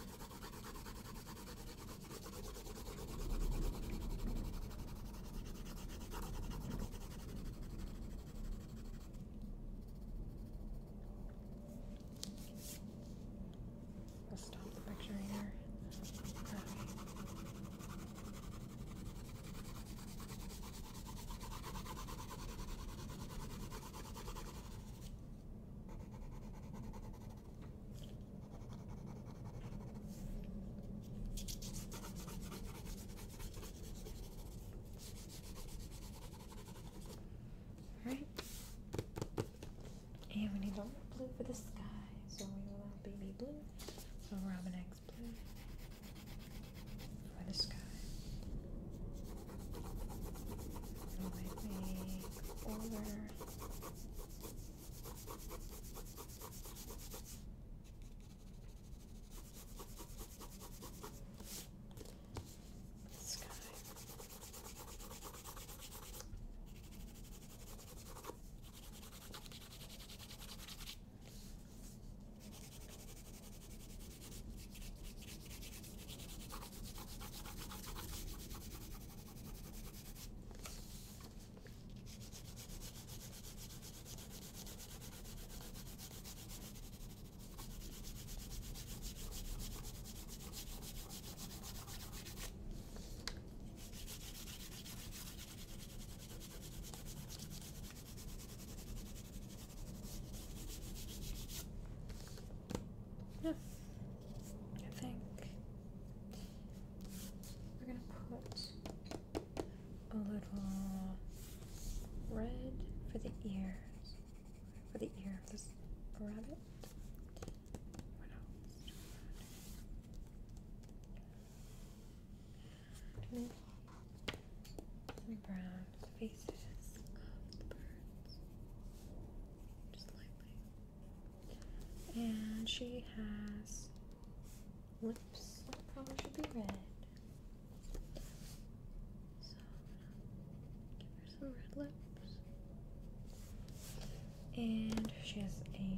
I'll stop the picture here. Alright. And we need a little blue for the sky, so we will have baby blue. So Robin X blue for the sky. And I make older. Sky. Yeah, I think we're gonna put a little red for the ears, for the ear of this rabbit. What else? And some brown for the faces of the birds, just lightly. And she has lips that probably should be red. So I'm gonna give her some red lips. And she has a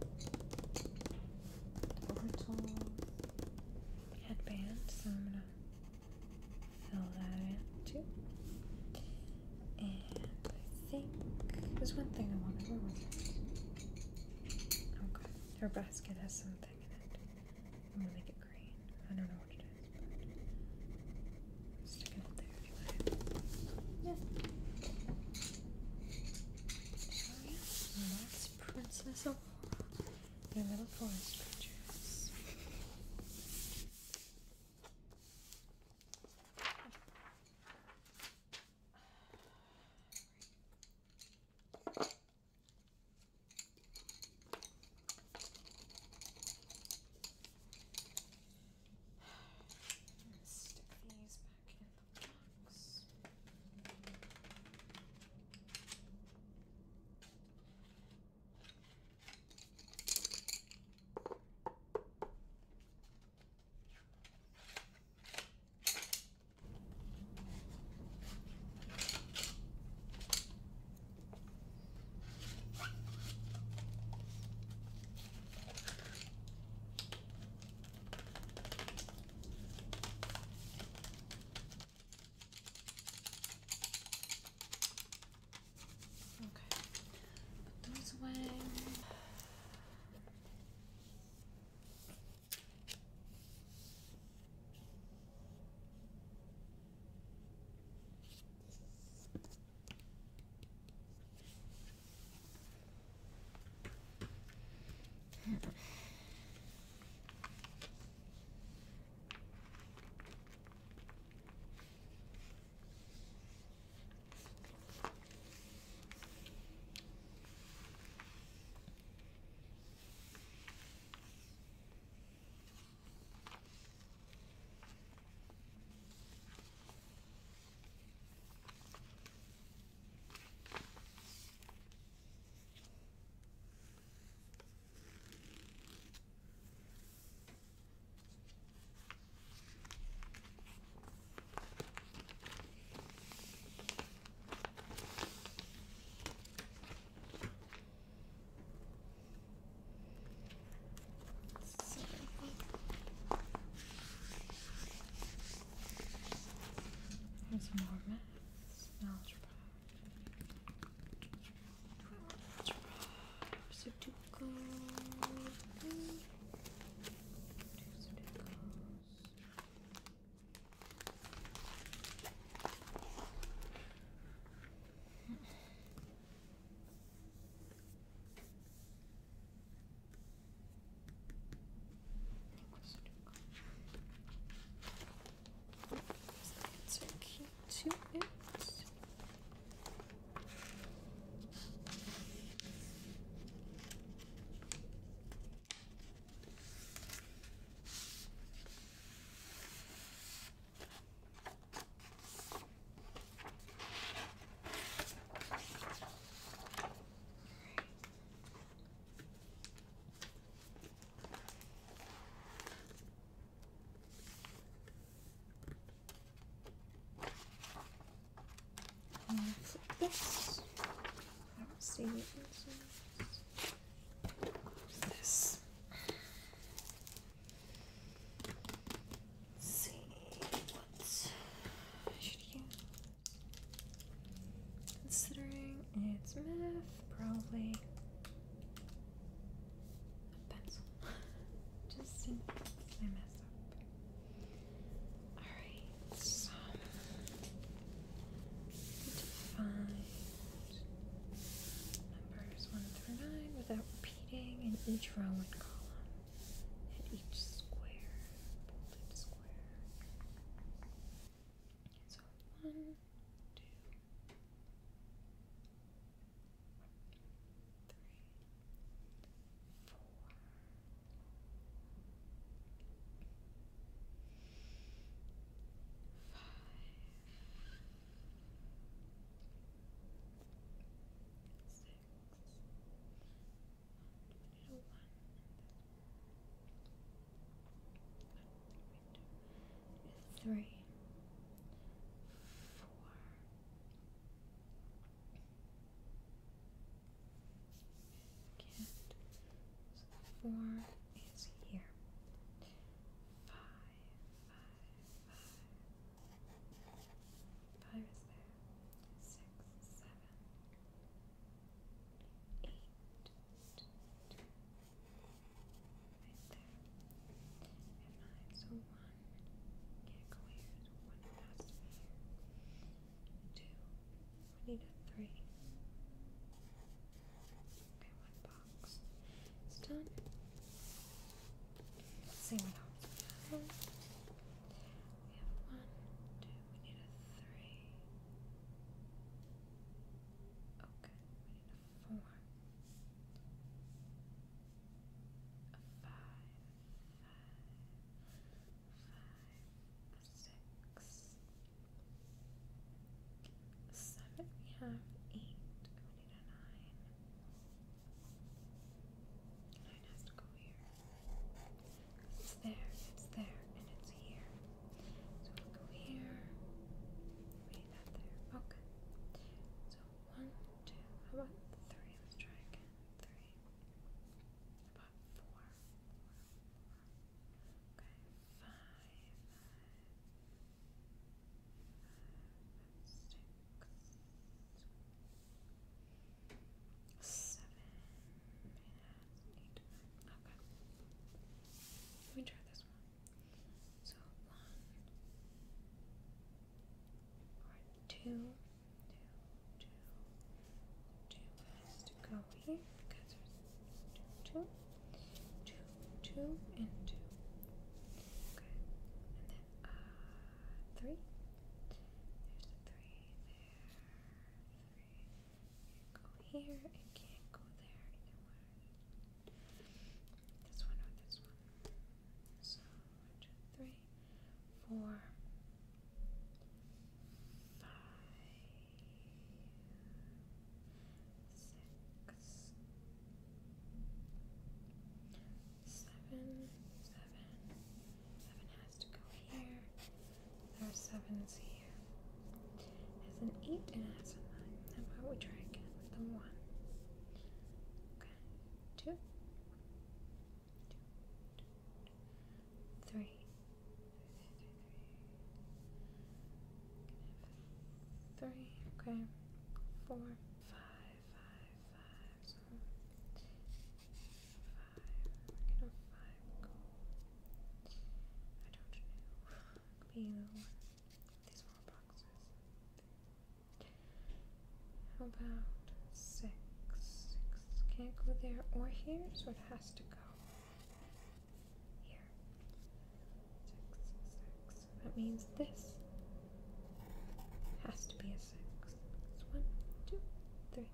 little headband, so I'm gonna fill that in too. And I think there's one thing I wanted. Where was it? Okay. Her basket has something in it. I'm gonna make it green. I don't know what it is, but stick it there anyway. Yeah. So yeah, and that's Princess Aurora, your little forest creatures. Stick these back in the box. There's more maths, algebra, algebra, Sudoku, two Sudokus. It's a key to it. This. I don't see what this is. This. Let's see what I should use. Considering it's math, probably a pencil. Just in case I mess up. Alright, so find numbers one through nine without repeating in each row and column and each square, bolded square. So one, two, three, four, three, four, can't, so four is here, five, five, five, five is there, six, seven, eight, right there, and nine, so one. Can't go here, so one has to be here. Two. We need a three. Okay, one box. It's done. Let's see what else we have. We have one, two, we need a three. Okay, we need a four. A five. Five. A six. Seven, we have eight. We need a nine. Nine has to go here. It's there, it's there, and it's here. So we'll go here. We need that there. Okay. So one, two, how about three? Let's try again. Three. How about four? Okay. Five. Six. Seven. Eight. Okay. Let me try this one. So one. Or two. Two. Two. Two has to go here because there's two. Two. two, and two. Okay, and then uh, three. There's the three there. Three. Can't go here. It can't go there. Either one. This one or this one. So one, two, three, four, five, six, seven, seven. Seven has to go here. There are sevens here. It has an eight and it has a nine. How about we try again with the one? Okay. Two. Three. Three. Okay. Four. Five. Five. Five. So five. Where can a five go? I don't know. Could be either one. These four boxes. How about six? Six can't go there or here, so it has to go here. Six, six. That means this has to be a six. It's one, two, three,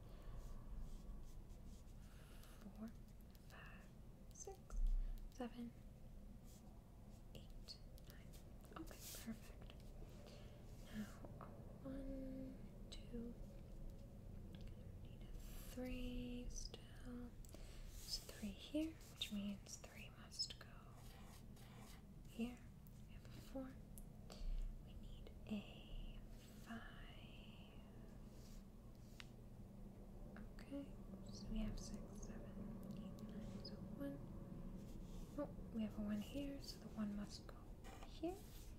four, five, six, seven, eight, nine. Okay, perfect. Now a one, two, need a three still. There's three here, which means three must go here. We have a four. We need a five. Okay, so we have six, seven, eight, nine. So one. Oh, we have a one here, so the one must go here.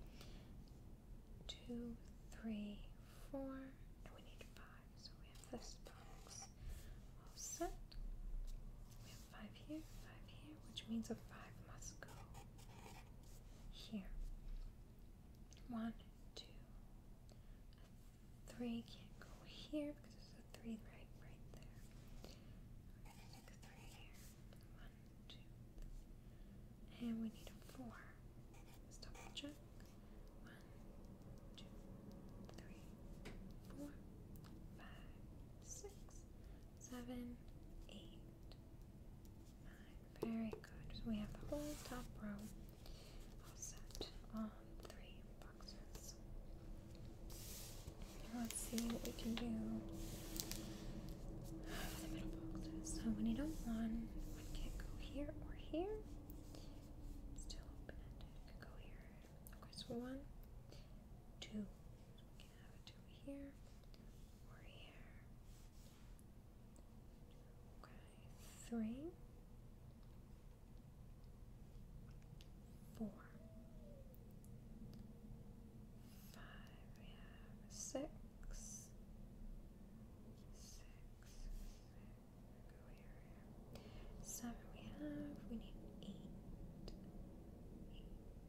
Two, three, four, and we need five. So we have this box all set. We have five here, five here, which means a five must go here. One, two, a three can't go here because there's a three right, right there. We're gonna take a three here. One, two, three. And we need a four. Let's double check. One, two, three, four, five, six, seven, eight, nine. Very good. So we have the whole top row all set. All three boxes. Let's see what we can do for the middle boxes. So we need a one. One can't go here or here. Still open-ended. It could go here. Okay, so one, two. So we can have a two here or here. Okay, three, four, five. We have six. Six. Go here, here. Seven we have. We need eight. Eight.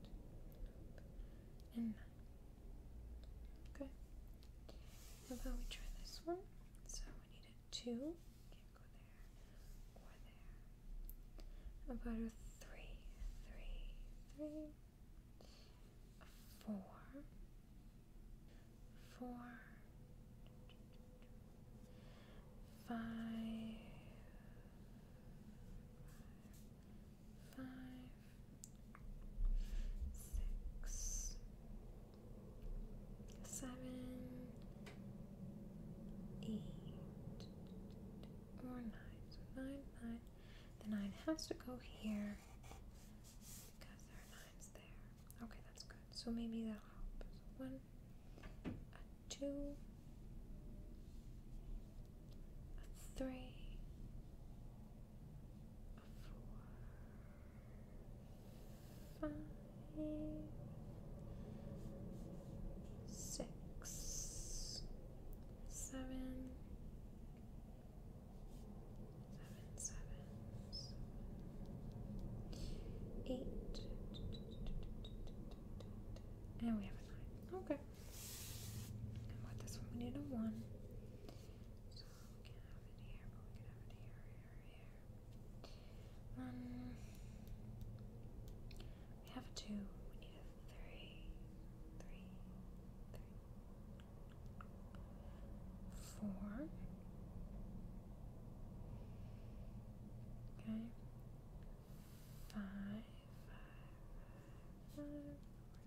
And nine. Okay. How about we try this one? So we need a two. Can't go there or there. How about a three? Three. Three. A four. Four. Five. Five. Six. Seven. Eight. Or nine. So nine, nine. The nine has to go here because there are nines there. Okay, that's good. So maybe that'll help. So one, a two, a three, a four, five, six, seven, seven, sevens, eight, and we have a nine. Okay. And with this one, we need a one. So we can have it here, but we can have it here, here, here. One, two, we need a three, three, three, four, okay, five, five, five,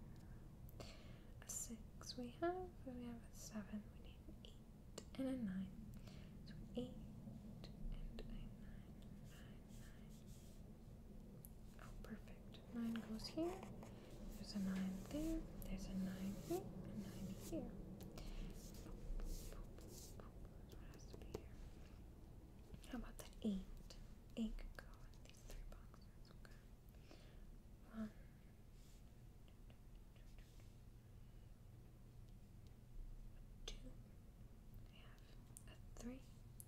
a six we have, we have a seven, we need an eight and a nine, so eight and a nine, nine, nine, oh perfect, nine goes here, there's a nine there, there's a nine here, a nine here, that's what has to be here. How about that eight? Eight could go in these three boxes, okay. One, two, we have a three,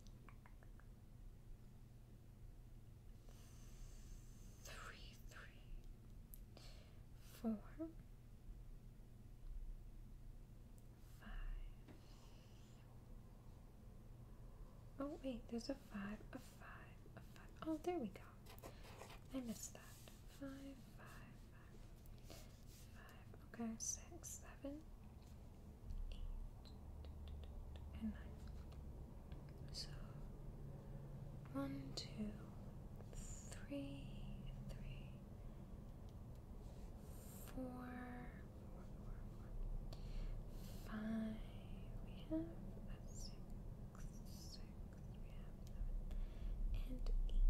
three, three, four, five. Oh wait, there's a five, a five, a five. Oh, there we go. I missed that. Five, five, five, five. Okay, six, seven, eight, and nine. So one, two, three, three, four, four, four, four, five. We have a six, six. We have seven and eight.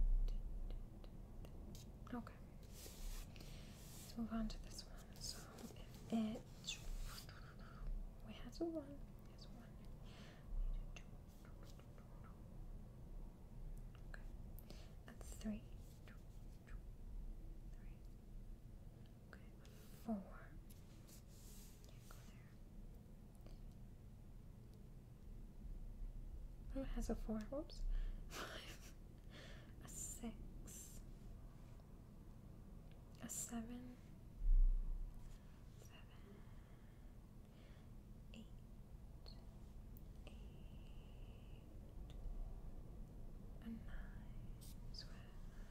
Okay. Let's move on to this one. So if it we has a one, has a one. Okay. A three. Three. Okay. A four. Can't go there. Oh, it has a four. Whoops. Five. A six. A seven, seven, eight, eight, a nine, so a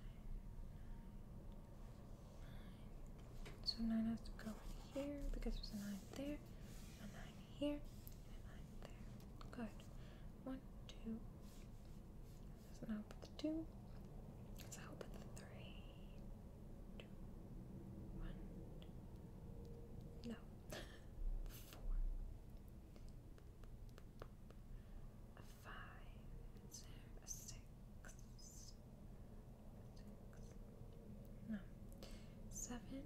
nine, nine. So nine has to go in here because there's a nine there, a nine here, and a nine there. Good. One, two. Doesn't help with the two. Let's help with the three. No. Four. A five. Is there a six? Six. No. Seven.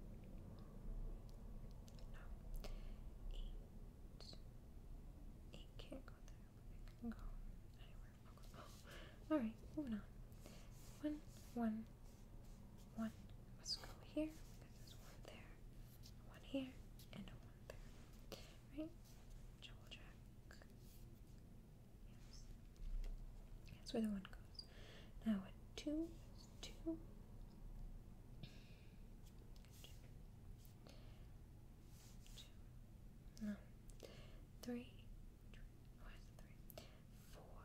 No. Eight. Eight can't go there, but it can go anywhere. Oh. Alright, moving on. One, one, one. Let's go here because there's one there. One here and a one there, right? Double check. Yes. That's where the one goes. Now a two is two. Two. No. Three. Where's the three? Four.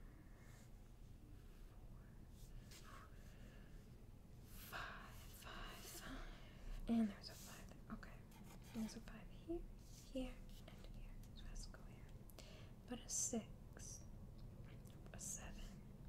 Four. Five. Five. Five. And there's a five there. Okay. There's a five here, here, and here. So it has to go here. But a six, a seven,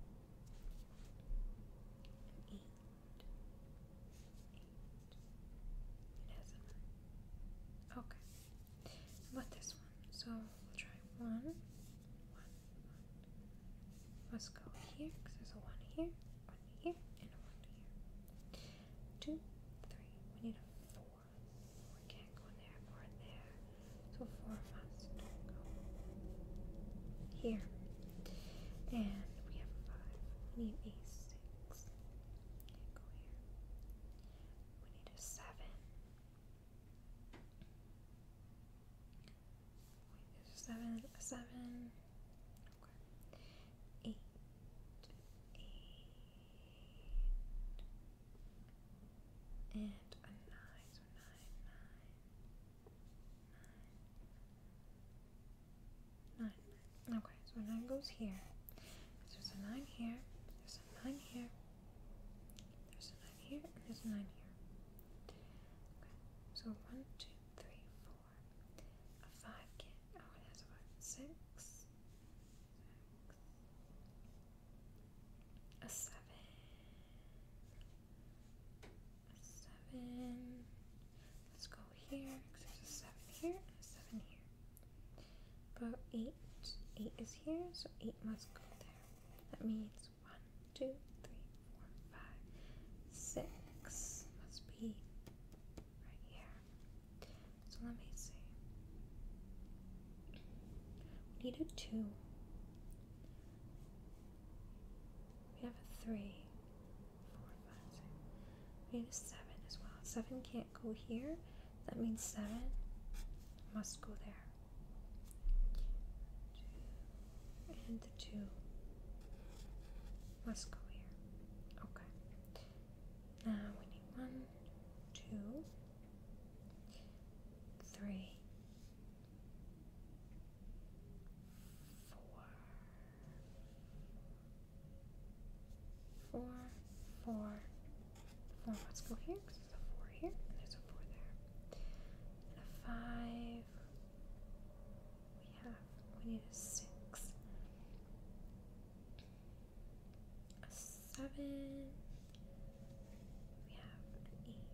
an eight, eight. It has a nine. Okay. How about this one? So we'll try one, one, one. Let's go here because there's a one here, one here, and a one here. Two, three. We need a four. Four can't go in there or there. So four must go here. And we have a five. We need a six. Can't go here. We need a seven. Wait, there's a seven, a seven. Okay. Eight. Eight. And a nine. So nine, nine, nine, nine. Okay, so nine goes here. There's a nine here. There's a nine here. There's a nine here, and there's a nine here. Okay. So one, two, three, four. A five can't. Oh, it has a five. Six. Six. A seven. A seven. Let's go here because there's a seven here and a seven here. About eight. Eight is here, so eight must go there. That means one, two, three, four, five, six must be right here. So let me see. We need a two. We have a three, four, five, six. We need a seven as well. Seven can't go here. That means seven must go there. And the two must go here. Okay. Now we need one, two, three, four, four, four. Four must go here because there's a four here and there's a four there. And a five. We have, we need a six. Seven. We have an eight.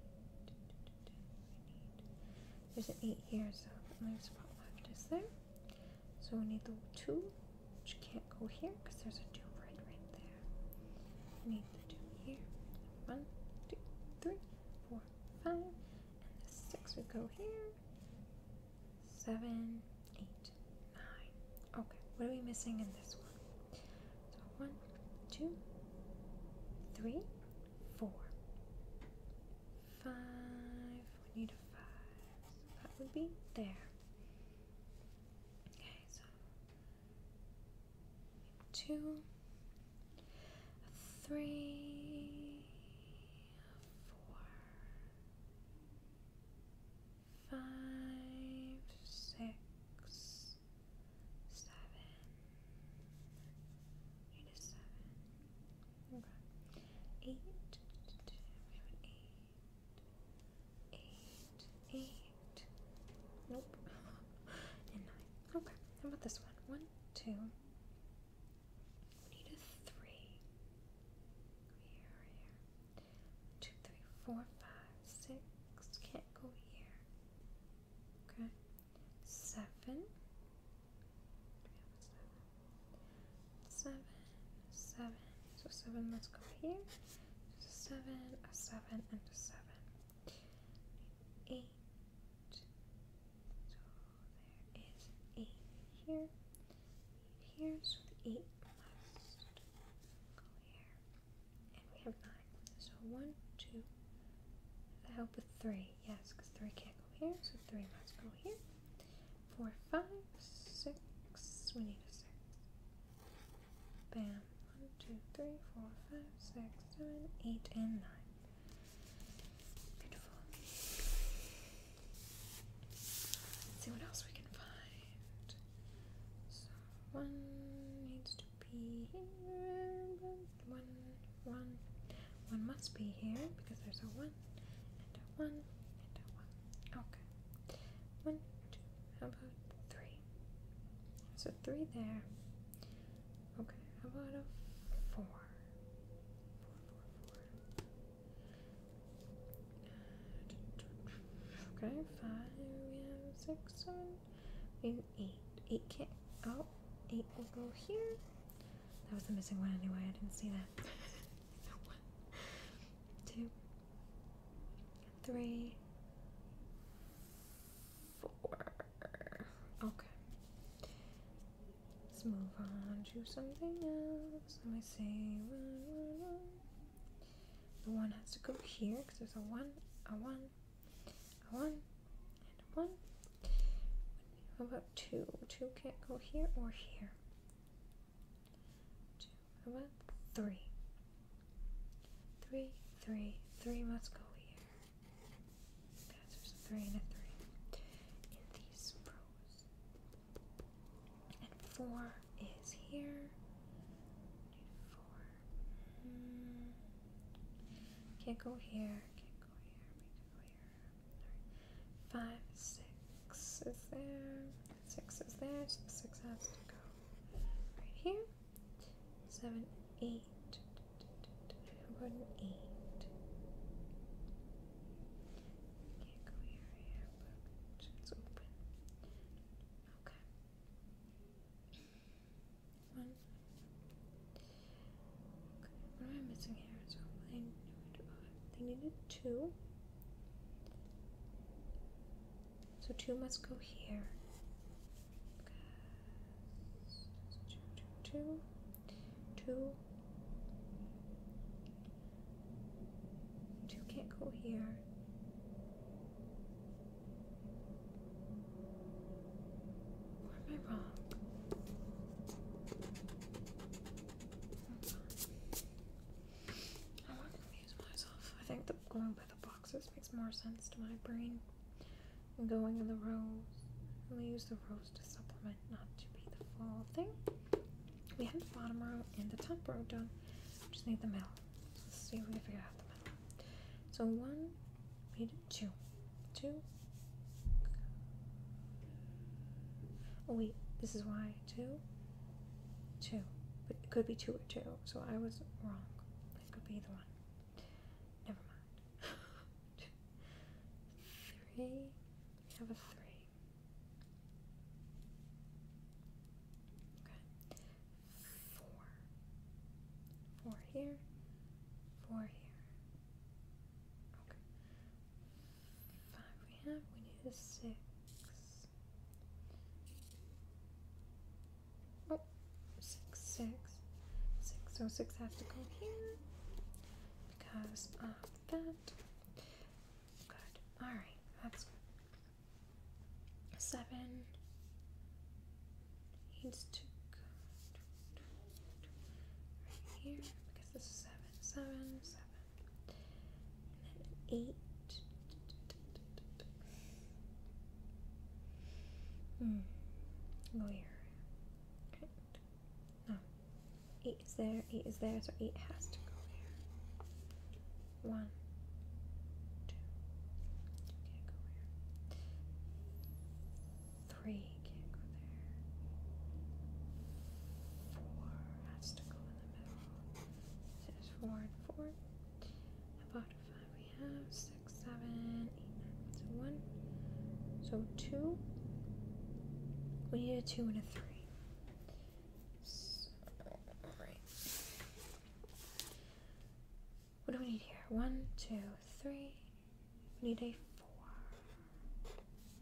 We need. There's an eight here, so the only spot left is there. So we need the two, which can't go here because there's a two right right there. We need the two here. One, two, three, four, five, and the six would go here. Seven, eight, nine. Okay, what are we missing in this one? So one, two. Three, four, five. We need a five. So that would be there. Okay, so two, a three, a four, five, six, seven. Need a seven. Okay. Eight. We have an eight. Eight. Eight. Nope. And nine. Okay. How about this one? One, two. We need a three. Here, here. Two, three, four, five, six. Can't go here. Okay. Seven. Seven. Seven. So seven must go here. There's a seven, a seven, and a seven. Eight. So there is eight here, eight here. So the eight must go here. And we have nine. So one, two. That help with three. Yes, because three can't go here. So three must go here. Four, five, six. We need a six. Bam. Two, three, four, five, six, seven, eight, and nine. Beautiful. Let's see what else we can find. So one needs to be here. One, one, one must be here because there's a one and a one and a one. Okay. One, two. How about three? So three there. Okay. How about a Four. Four, four, four. Okay, five, we have six, seven, we have eight. Eight can't, oh, eight will go here. That was the missing one anyway, I didn't see that. So one, two, three, four. Okay. Let's move on to something else. Let me see. One, one, one. The one has to go here because there's a one, a one, a one, and a one. How about two? Two can't go here or here. Two. How about three? Three, three, three must go here. Okay, so there's a three and a three in these rows. And four is here. Need four. Mm. Can't go here. Can't go here. We can go here. five, six is there, six is there, so six has to go right here. Seven, eight. How about an eight? Can't go here, here, but it's open. Okay. One. Okay. What am I missing here? So they they needed two. So two must go here. Two, two, two, two. Two can't go here. Or am I wrong? I want to confuse myself. I think the going by the boxes makes more sense to my brain than going in the rows. We'll use the rows to supplement, not to be the full thing. We have the bottom row and the top row done. Just need the middle. So let's see if we can figure out the middle. So one, we did two. Two. Oh wait, this is why two. Two. But it could be two or two, so I was wrong. It could be either one. Never mind. Three. We have a three. Okay. Four. Four here. Four here. Okay. Five we have. We need a six. Oh, six, six. Six. So six has to go here because of that. Good. Alright, that's good. Seven needs to go right here because this is seven, seven, seven, and then an eight. Hmm. Go here. Okay. No. Eight is there. Eight is there. So eight has to go here. One. Two. Two can't go here. Three can't go there. Four has to go in the middle. So there's four and four. About five we have. Six, seven, eight, nine. So one. So two. We need a two and a three. So, alright. What do we need here? One, two, three. We need a four.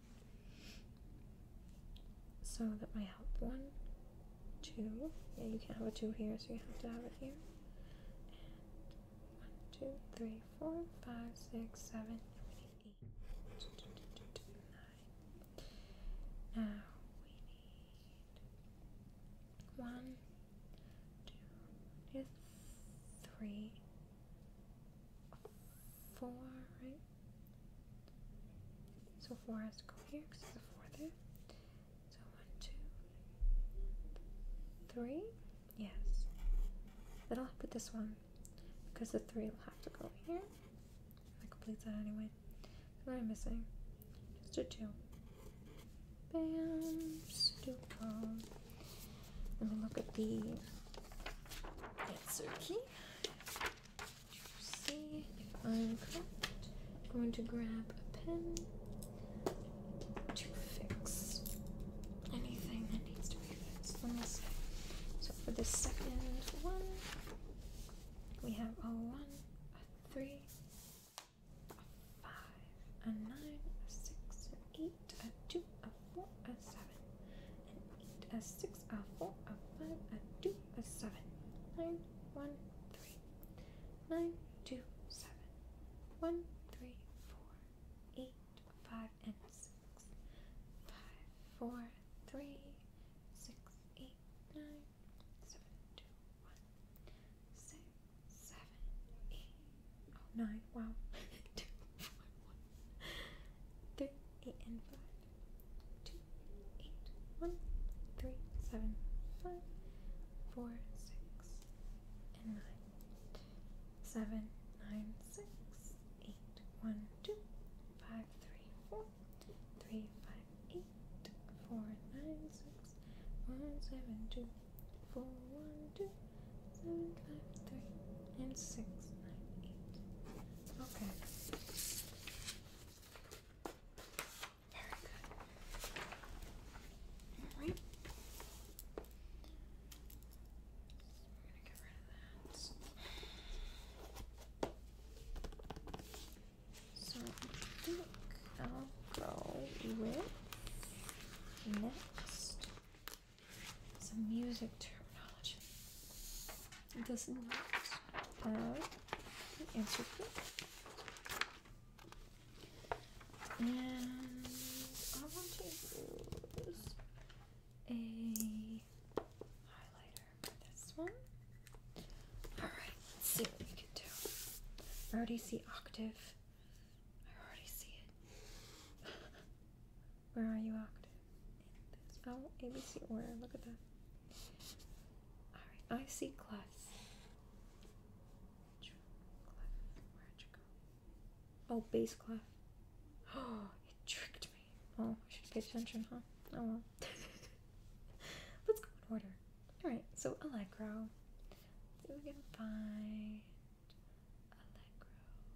So that might help. One, two. Yeah, you can't have a two here, so you have to have it here. And one, two, three, four, five, six, seven. And we need eight. Nine. Now. One, two, three, four, right? So four has to go here because there's a four there. So one, two, three. Yes. Then I'll put this one because the three will have to go here. That completes that anyway. What am I missing? Just a two. Bam. Sudoku. Let me look at the answer key to see if I'm correct. I'm going to grab a pen to fix anything that needs to be fixed. Let me see. So for the second one, we have a one, a three, a five, a nine, a six, an eight, a two, a four, a seven, an eight, a six, a four, a five, a two, a seven, nine, one, three, nine, two, seven, one, three, four, eight, five, and six, five, four, three, six, eight, nine, seven, two, one, six, seven, eight, oh, nine, wow, two, four, one, three, eight, and five, two, eight, one, three, seven, five, four, six, and nine, seven, nine, six, eight, one, two, five, three, four, seven, two, four, one, two, seven, five, three, and six, nine, eight. Okay. Very good. Alright. I'm gonna get rid of that. So I think I'll go with next some music terminology. It does not have an answer key. And I want to use a highlighter for this one. Alright, let's see what we can do. I already see octave. I already see it. Where are you, octave? In this. Oh, A B C order. Look at that. Alright, I see clef. Clef. Where'd you go? Oh, bass clef. Oh, it tricked me. Oh, I should pay attention, huh? Oh well. Let's go in order. Alright, so allegro. Let's see if we can find allegro.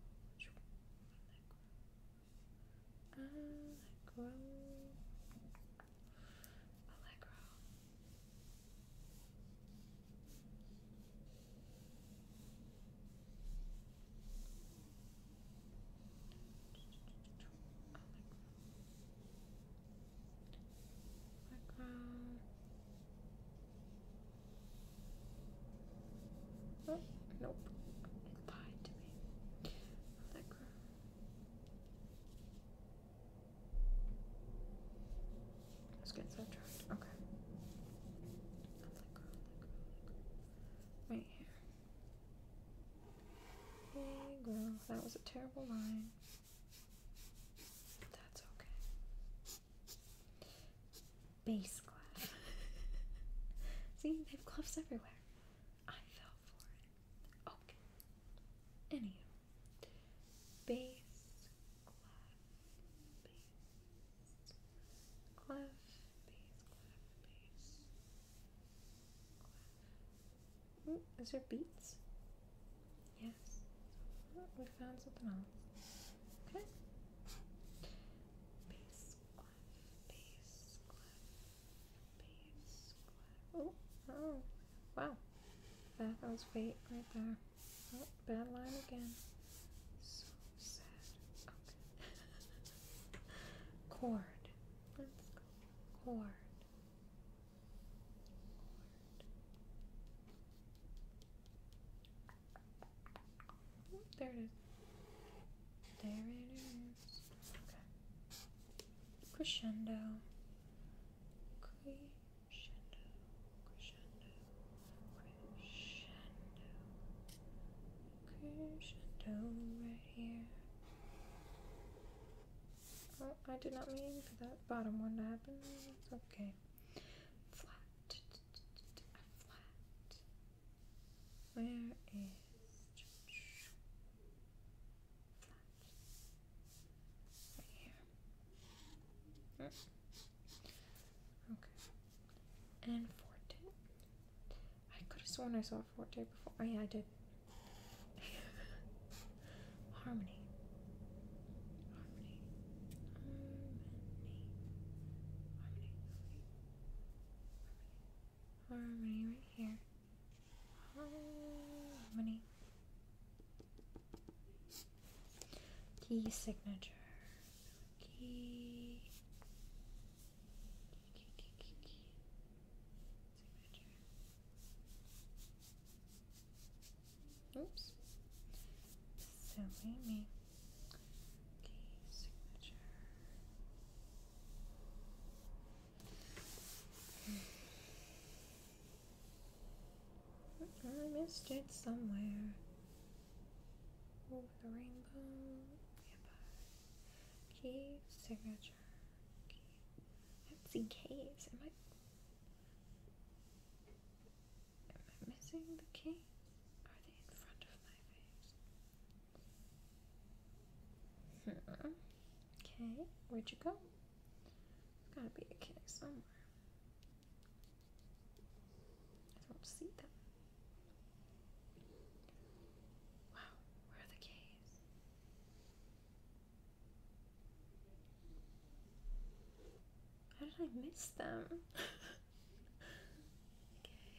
Allegro. Allegro. Allegro. Oh, nope. It lied to me. Allegro. I was getting sidetracked. Okay. Allegro, Allegro, Allegro. Right here. Allegro. That was a terrible line. That's okay. Bass clef. See, they have clefs everywhere. I fell for it. Okay. Anywho. Bass clef. Bass clef. Bass clef. Bass clef. Ooh, is there beats? Yes. Oh, we found something else. Okay. Bass clef. Bass clef. Bass clef. Oh, oh, wow. That was weight right there. Oh, bad line again. So sad. Okay. Chord. Let's go. Chord. Chord. Oh, there it is. There it is. Okay. Crescendo. Crescendo. Crescendo. Crescendo. Crescendo right here. Oh, I did not mean for that bottom one to happen. It's okay. Flat. A flat. Where is flat? Right here. Okay. And forte. I could have sworn I saw forte before. Oh yeah, I did. Harmony. Harmony. Harmony. Harmony right here. Harmony. Key signature. Key. Key, key, key, key, key. Signature. Oops. Silly me. Key signature. I missed it somewhere. Over the rainbow. Yep. Key signature. Key. I haven't seen keys. Am I? Am I missing the keys? Are they in front of my face? Hmm. Okay. Where'd you go? There's gotta be a key somewhere. don't see them. Wow, where are the K's? How did I miss them? Okay.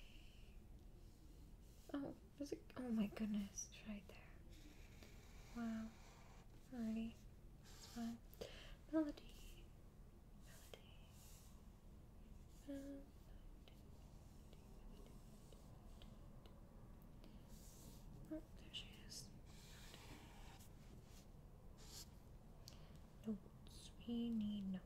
Oh, there's a, oh my goodness, it's right there. Wow. Alrighty. It's fine. Melody. Melody. Melody. Oh, there she is. Notes. We need notes.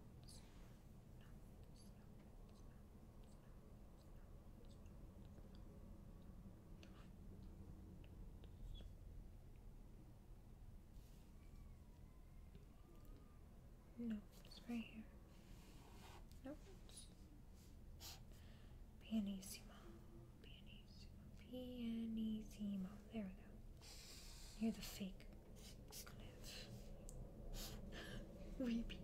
Notes right here. Notes. Pianissimo. Pianissimo. Pianissimo. There we go. Near the fake cliff. Repeat.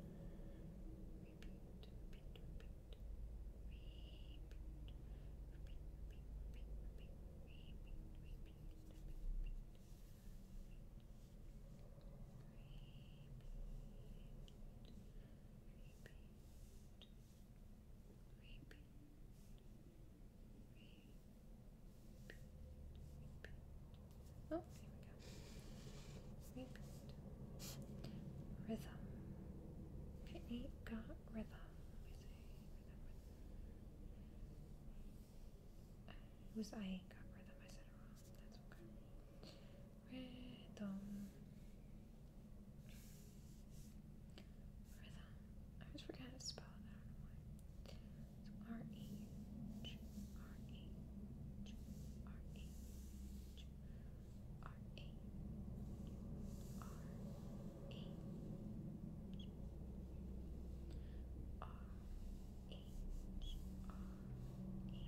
Oh, here we go. Repeat. Rhythm. Pitney got rhythm. Let me see. Rhythm, rhythm. It was I ain't got rhythm. I said it wrong. That's okay. Rhythm. Rhythm. I always forget how to spell it. I don't know why. So R E H R E H R E H R E R E R H R E.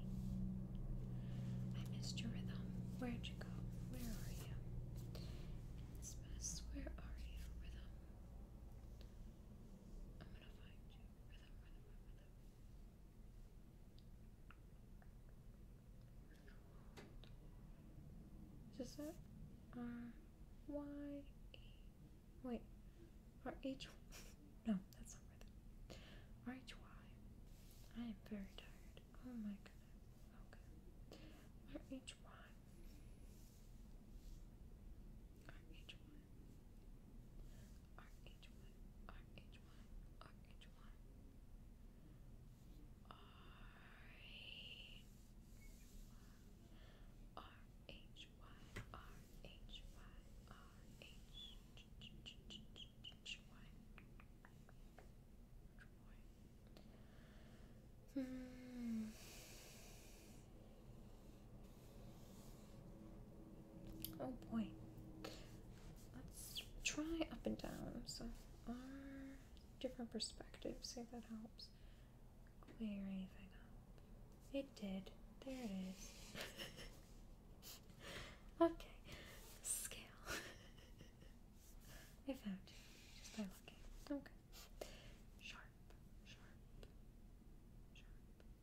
I missed your rhythm. Where'd you go? Where are you? It's mess. Where are you? Rhythm. I'm gonna find you. Rhythm, rhythm, rhythm. Is this it? R Y E. Wait. R H. No, that's not rhythm. R H Y. I am very tired. Oh my goodness. Okay. R H Y. R H Y. R H Y. R H Y. R H Y. R H Y. R H Y. R H Y. Hmm. Oh boy. Let's try up and down. So our different perspectives. See if that helps clear anything up. It did. There it is. Okay. Scale. I found you just by looking. Okay. Sharp, sharp, sharp, sharp,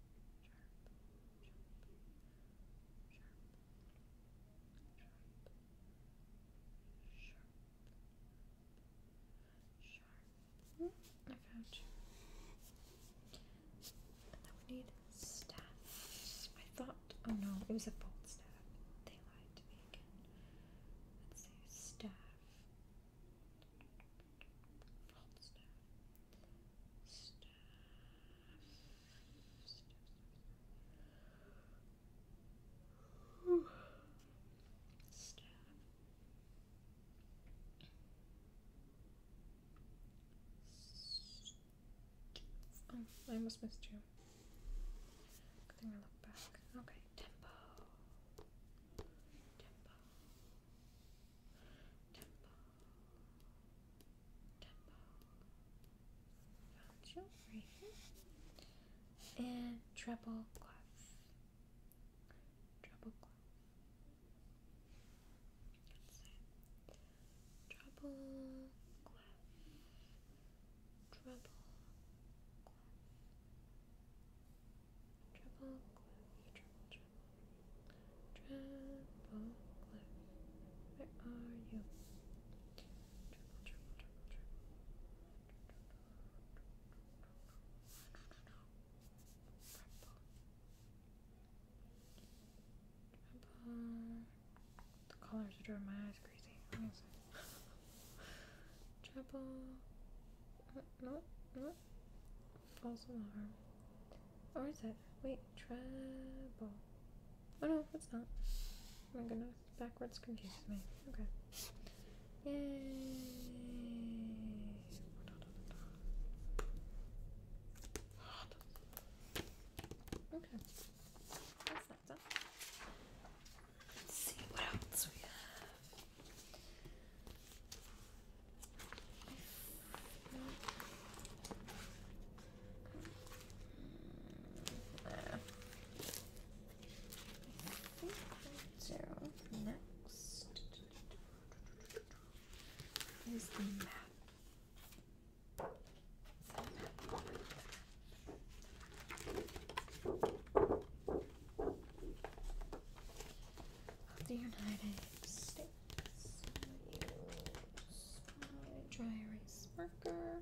sharp, sharp, sharp, sharp. Hmm, I found you. And then we need staff. I thought, oh no, it was a fold staff. They lied to me again. Let's see, staff. Fold staff. Staff. Staff. Oh, I almost missed you. Good thing I look back. Okay, tempo. Tempo. Tempo. Tempo. Found you right here. And treble clef. Treble clef. Let's see. Treble clef. Treble clef. Treble clef. Treble, treble, driving my eyes crazy. Let me see. Treble. Uh, no, no. False alarm. Or is it? Wait, treble. Oh no, it's not. Oh my goodness. Backwards confuses me. Okay. Yay. Okay. That's that done. Let's see what else we have. Uh, I think we'll do next is the map. The United States. Use my dry erase marker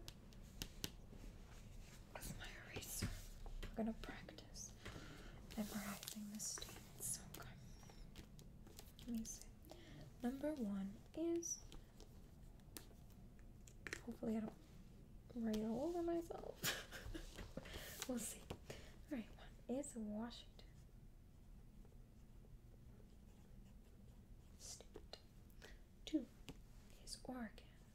with my eraser. We're gonna practice memorizing the states. Okay. Let me see. Number one is. Hopefully, I don't write all over myself. We'll see. Alright, one is Washington. State. Two is Oregon.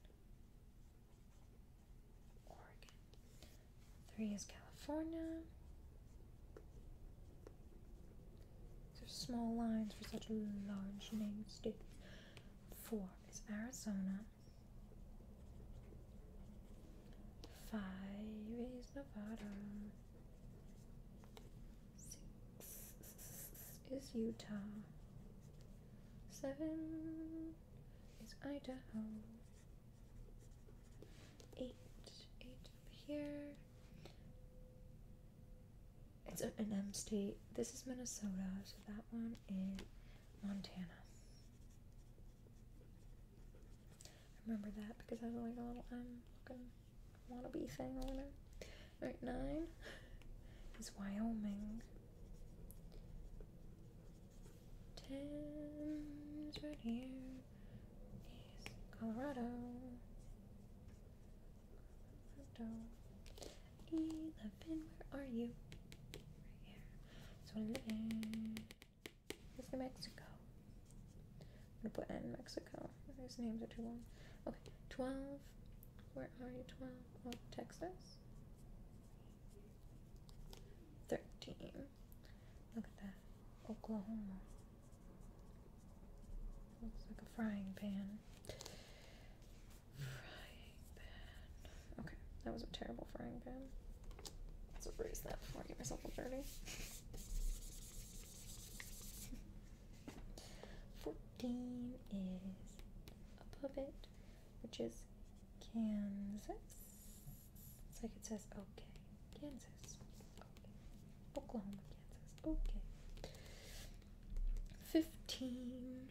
Oregon. Three is California. These are small lines for such a large name state. Four is Arizona. Five is Nevada. Six is Utah. Seven is Idaho. Eight, eight up here. It's a, an M state. This is Minnesota, so that one is Montana. I remember that because I was like a little M looking wannabe thing over there. Alright, nine is Wyoming. Ten is right here. Is Colorado. Colorado. Eleven, where are you? Right here. So eleven is New Mexico. I'm gonna put N Mexico. These names are too long. Okay, twelve. Where are you? twelve. Oh, Texas. thirteen. Look at that. Oklahoma. Looks like a frying pan. Frying pan. Okay, that was a terrible frying pan. Let's erase that before I get myself all dirty. fourteen is above it, which is Kansas. It's like it says okay. Kansas. Okay. Oklahoma, Kansas. Okay. fifteen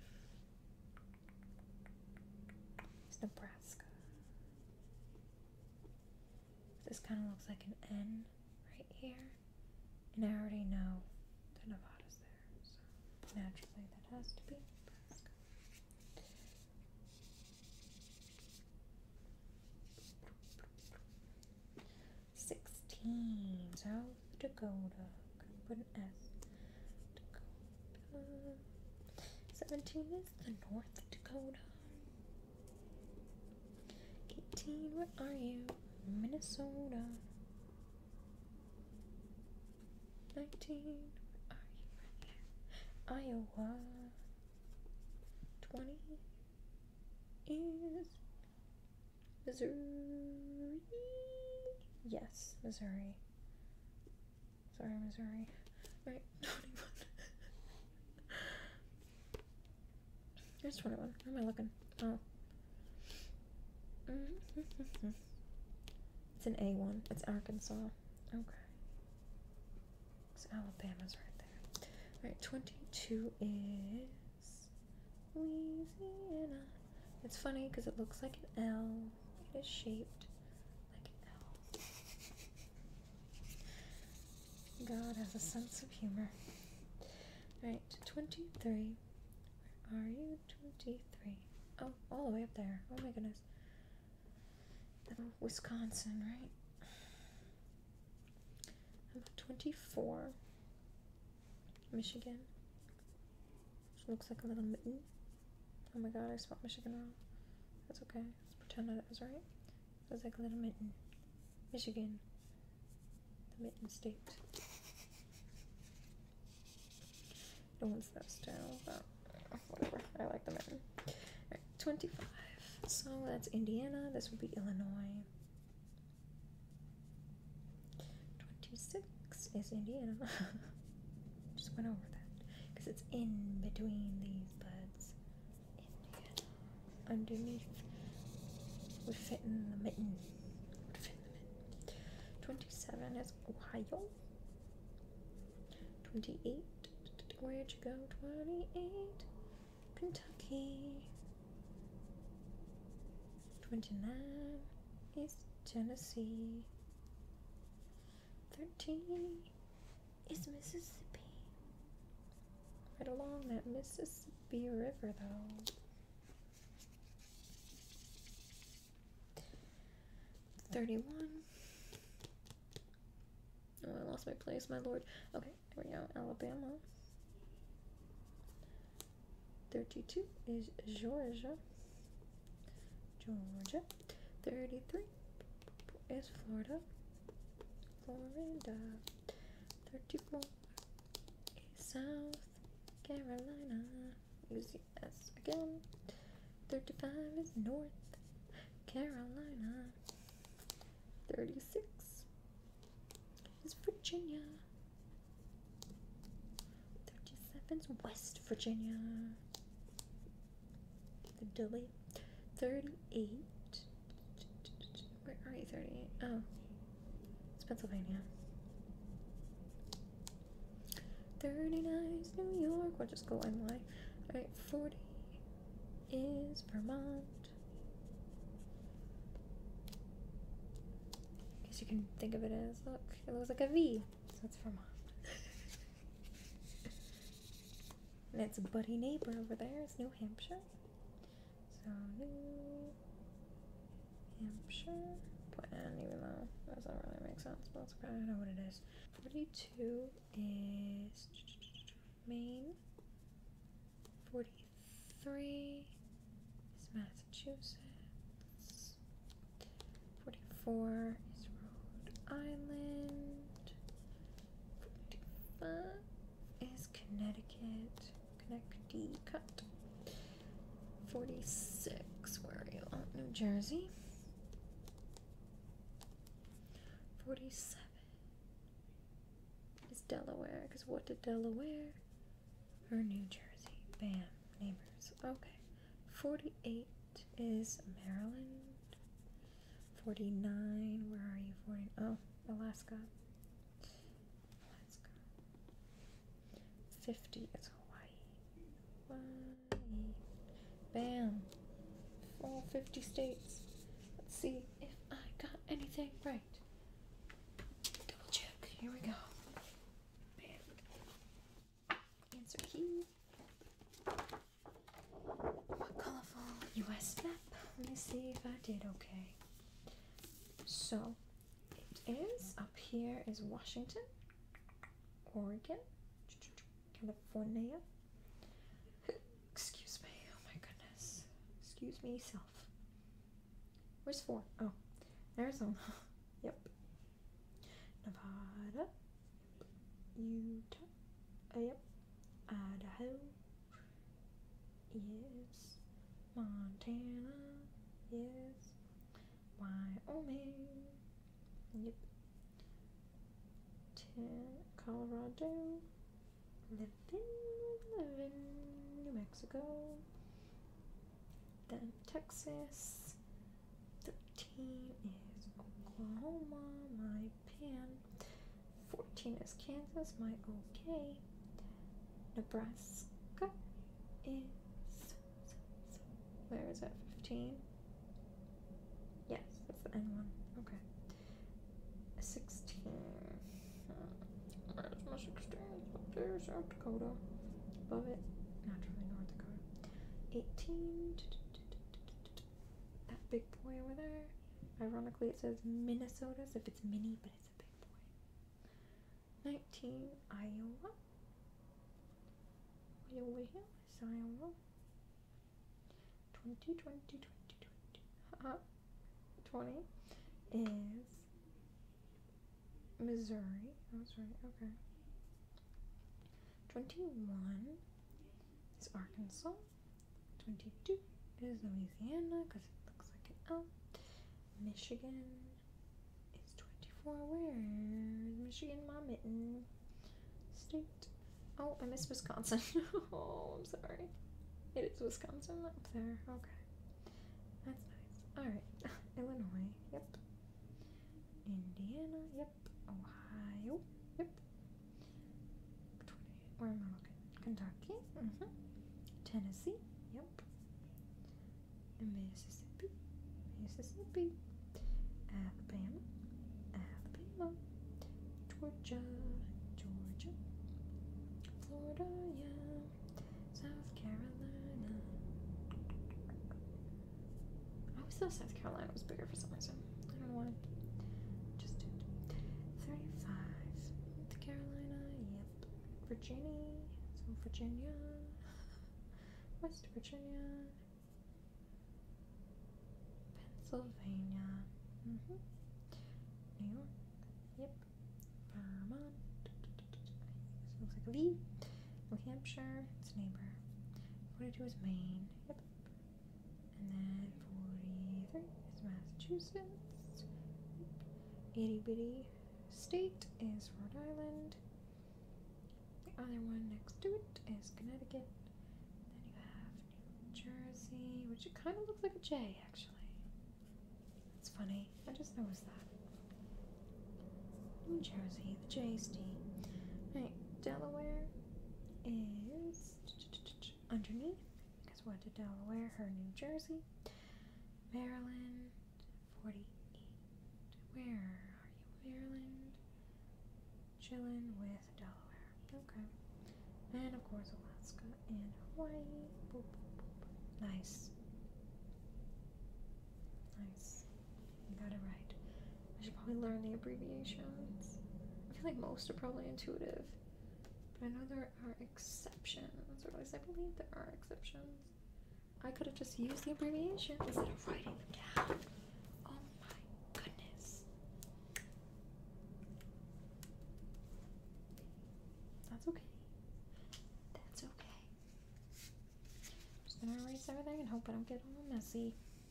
is Nebraska. This kind of looks like an N right here. And I already know that Nevada's there. So naturally that has to be Nebraska. sixteen, South Dakota. Gonna put an S. Dakota. seventeen is the North Dakota. eighteen, where are you? Minnesota. nineteen, where are you? Right here. Iowa. twenty is Missouri. Yes, Missouri. Sorry, Missouri. Right, twenty-one. There's twenty-one. Where am I looking? Oh. Mm-hmm. It's an A one. It's Arkansas. Okay. So Alabama's right there. Alright, twenty-two is Louisiana. It's funny because it looks like an L. It is shaped like an L. God has a sense of humor. Alright, twenty-three. are you? twenty-three. Oh, all the way up there. Oh my goodness. Oh, Wisconsin, right? How about twenty-four? Michigan. Which looks like a little mitten. Oh my god, I spelled Michigan wrong. That's okay. Let's pretend that it was right. It was like a little mitten. Michigan. The mitten state. No one says to, but whatever. I like the mitten. Alright, twenty-five. So that's Indiana. This would be Illinois. twenty-six is Indiana. Just went over that. Because it's in between these buds. Indiana. Underneath. Would fit in the mitten. Would fit in the mitten. twenty-seven is Ohio. twenty-eight. Where'd you go? twenty-eight. Kentucky. twenty-nine is Tennessee. thirteen is Mississippi. Right along that Mississippi River, though. thirty-one. Oh, I lost my place, my lord. Okay, here we go. Alabama. thirty-two is Georgia. Georgia. thirty-three is Florida. Florida. thirty-four is South Carolina. Use the S again. thirty-five is North Carolina. thirty-six is Virginia. thirty-seven is West Virginia. The Dilly. thirty-eight. Where are you? thirty-eight. Oh, it's Pennsylvania. thirty-nine is New York. We'll just go N Y. Alright, forty is Vermont. Guess you can think of it as, look, it looks like a V. So it's Vermont. And its buddy neighbor over there is New Hampshire. So New Hampshire. And even though that doesn't really make sense, but that's okay, I know what it is. forty-two is Maine. forty-three is Massachusetts. forty-four is Rhode Island. forty-five is Connecticut. Connecticut. forty-six, where are you? Oh, New Jersey. forty-seven is Delaware, because what did Delaware? Or New Jersey. Bam, neighbors. Okay. forty-eight is Maryland. forty-nine, where are you? forty, oh, Alaska. Alaska. fifty is Hawaii. Hawaii. Bam. All fifty states. Let's see if I got anything right. Double check. Here we go. Bam. Answer key. My colorful U S map. Let me see if I did okay. So, it is, up here is Washington, Oregon, California. Excuse me, oh my goodness. Excuse me, self. Where's four? Oh, Arizona. Yep. Nevada. Utah. Uh, yep. Idaho. Yes. Montana. Yes. Wyoming. Yep. Ten. Colorado. Living, living. New Mexico. Then Texas. Thirteen is Oklahoma. My pan. Fourteen is Kansas. My okay. Nebraska is. Where is that? Fifteen. Yes, that's the N one. Okay. sixteen. Where's my sixteen? Up there, South Dakota. Above it, naturally North Dakota. eighteen. That big boy over there. Ironically, it says Minnesota, as if it's mini, but it's a big boy. nineteen, Iowa. Way over here is Iowa. twenty, twenty, twenty, twenty. Uh-huh. twenty is Missouri. Oh, that's right, okay. twenty-one is Arkansas. twenty-two is Louisiana, because it looks like an L. Michigan is twenty-four. Where is Michigan, my mitten? State. Oh, I missed Wisconsin. Oh, I'm sorry. It is Wisconsin up there. Okay. That's nice. Alright. Illinois. Yep. Indiana. Yep. Ohio. Yep. twenty. Where am I looking? Kentucky. Mm-hmm. Tennessee. Yep. And Mississippi. Mississippi. Alabama. Alabama. Georgia. Georgia. Florida. Yeah. South Carolina. I always thought South Carolina was bigger for some reason. I don't know why. Just did. thirty-five. North Carolina. Yep. Virginia. So Virginia. West Virginia. Pennsylvania. Mm-hmm. New York. Yep. Vermont. This looks like a V. New Hampshire. It's neighbor. forty-two is Maine. Yep. And then forty-three is Massachusetts. Itty bitty state is Rhode Island. The other one next to it is Connecticut. Then you have New Jersey, which it kind of looks like a J actually. It's funny. I just noticed that. New Jersey, the J is D. Right, Delaware is underneath, because what did Delaware? Her New Jersey. Maryland, forty-eight. Where are you, Maryland? Chilling with Delaware. Okay. And of course, Alaska and Hawaii. Boop, boop, boop. Nice. Nice. You got it right. I should probably learn the abbreviations. I feel like most are probably intuitive. But I know there are exceptions, or at least I believe there are exceptions. I could have just used the abbreviations instead of writing them down. Oh my goodness. That's okay. That's okay. I'm just gonna erase everything and hope I don't get all messy.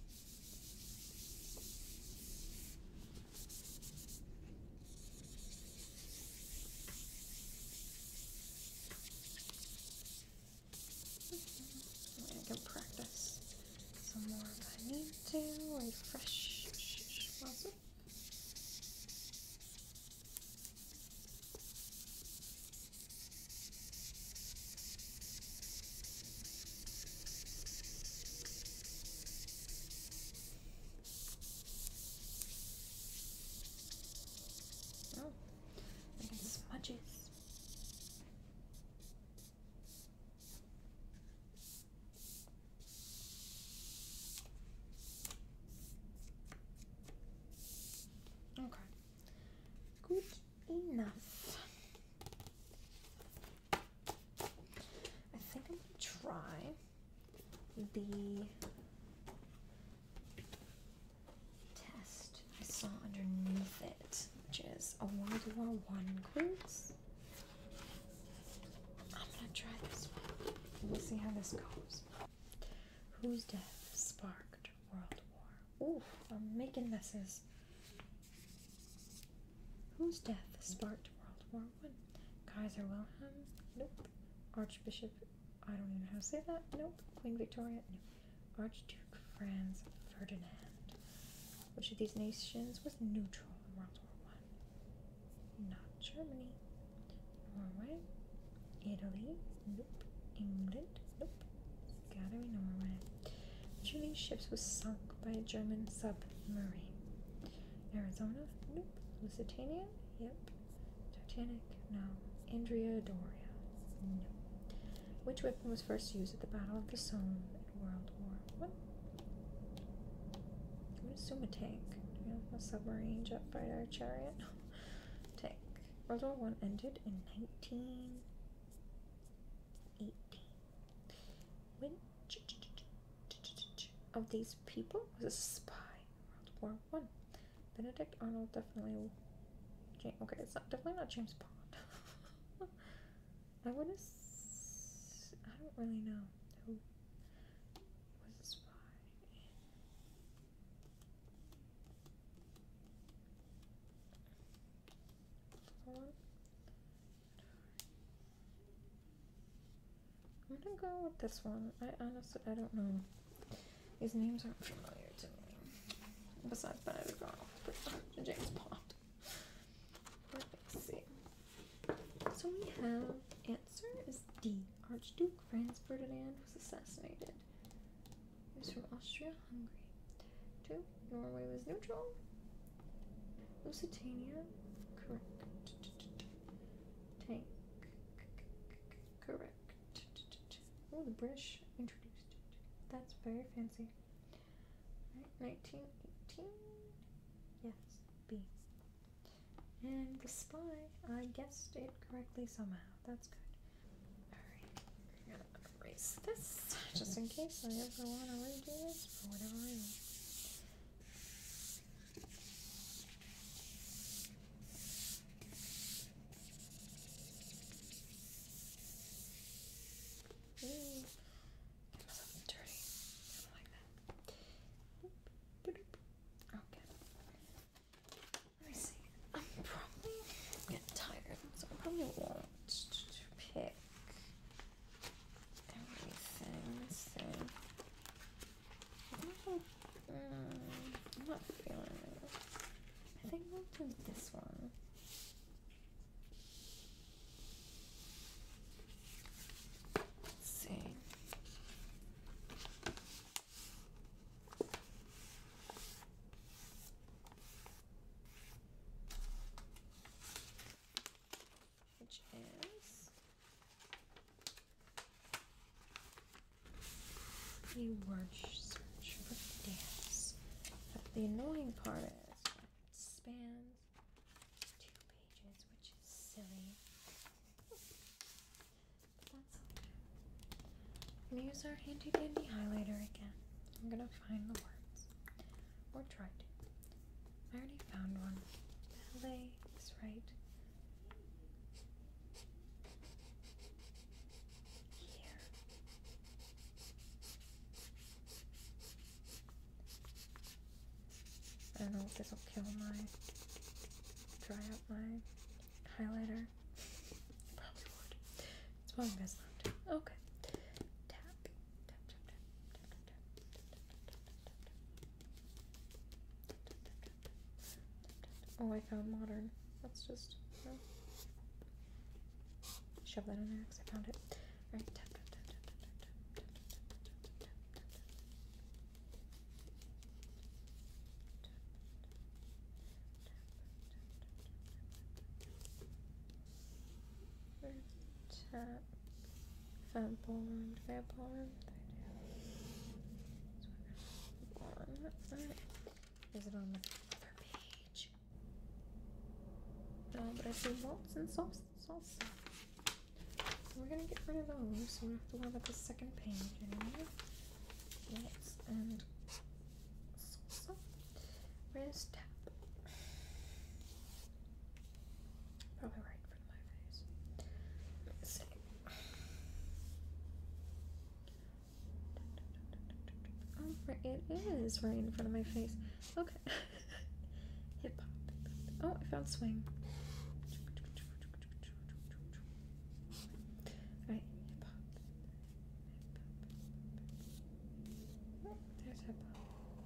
I can practice some more if I need to. Refresh muscle. Oh, making smudges. Good enough. I think I'm gonna try the test I saw underneath it, which is a World War One quiz. I'm gonna try this one. We'll see how this goes. Whose death sparked World War? Ooh, I'm making messes. Whose death sparked World War One? Kaiser Wilhelm? Nope. Archbishop, I don't even know how to say that. Nope. Queen Victoria? No. Archduke Franz Ferdinand. Which of these nations was neutral in World War One? Not Germany. Norway? Italy? Nope. England? Nope. It's gotta be Norway. Which of these ships was sunk by a German submarine? Arizona? Nope. Lusitania? Yep. Titanic? No. Andrea Doria? No. Which weapon was first used at the Battle of the Somme World War One. I'm gonna assume a tank. Do we have a submarine, jet fighter, chariot? Tank. World War One ended in nineteen eighteen. When of these people was a spy in World War One. Benedict Arnold definitely. James, okay, it's not definitely not James Bond. I would have. I don't really know who was a spy. I'm gonna go with this one. I honestly, I don't know. These names aren't familiar to me. Besides Benedict Arnold and James Bond. Let's see. So we have answer is D. Archduke Franz Ferdinand was assassinated. He was from Austria-Hungary. Two. Norway was neutral. Lusitania. Correct. Tank. Correct. Oh, the British introduced it. That's very fancy. Right, nineteen eighteen. Yes, B. And the spy, I guessed it correctly somehow. That's good. Alright, I'm gonna erase this just in case I ever want to redo this for whatever reason. Ooh, get myself dirty. I don't like that. Okay. Let me see. I'm probably getting tired, so I probably won't pick everything. Let's see. I'm not, um, I'm not feeling it. I think I'll do this one. Let's see. Which is a word search for dance. But the annoying part is it spans two pages, which is silly. But that's okay. I'm gonna use our handy dandy highlighter again. I'm gonna find the words. Or try to. I already found one. Ballet is right here. I don't know if this will kill my, dry out my highlighter. Probably would. It's probably best not to. Okay. Tap, tap, tap, tap, tap, tap, tap, tap. Oh, I found modern. Let's just no. Shove that in there because I found it. Alright, tap, tap, tap, tap, tap, tap, tap, tap, tap, tap, tap, tap, tap. Found ballroom. Do I have ballroom? Ballroom. Alright. Is it on the other page? No, but I see waltz and salsa. salsa. We're gonna get rid of those, so we have to worry about the second page anymore. Waltz and salsa. Where's tap? Probably right in front of my face. Let me see. Oh, right, it is right in front of my face. Okay. Hip hop. Oh, I found swing. Right, hip hop. Oh, there's hip hop.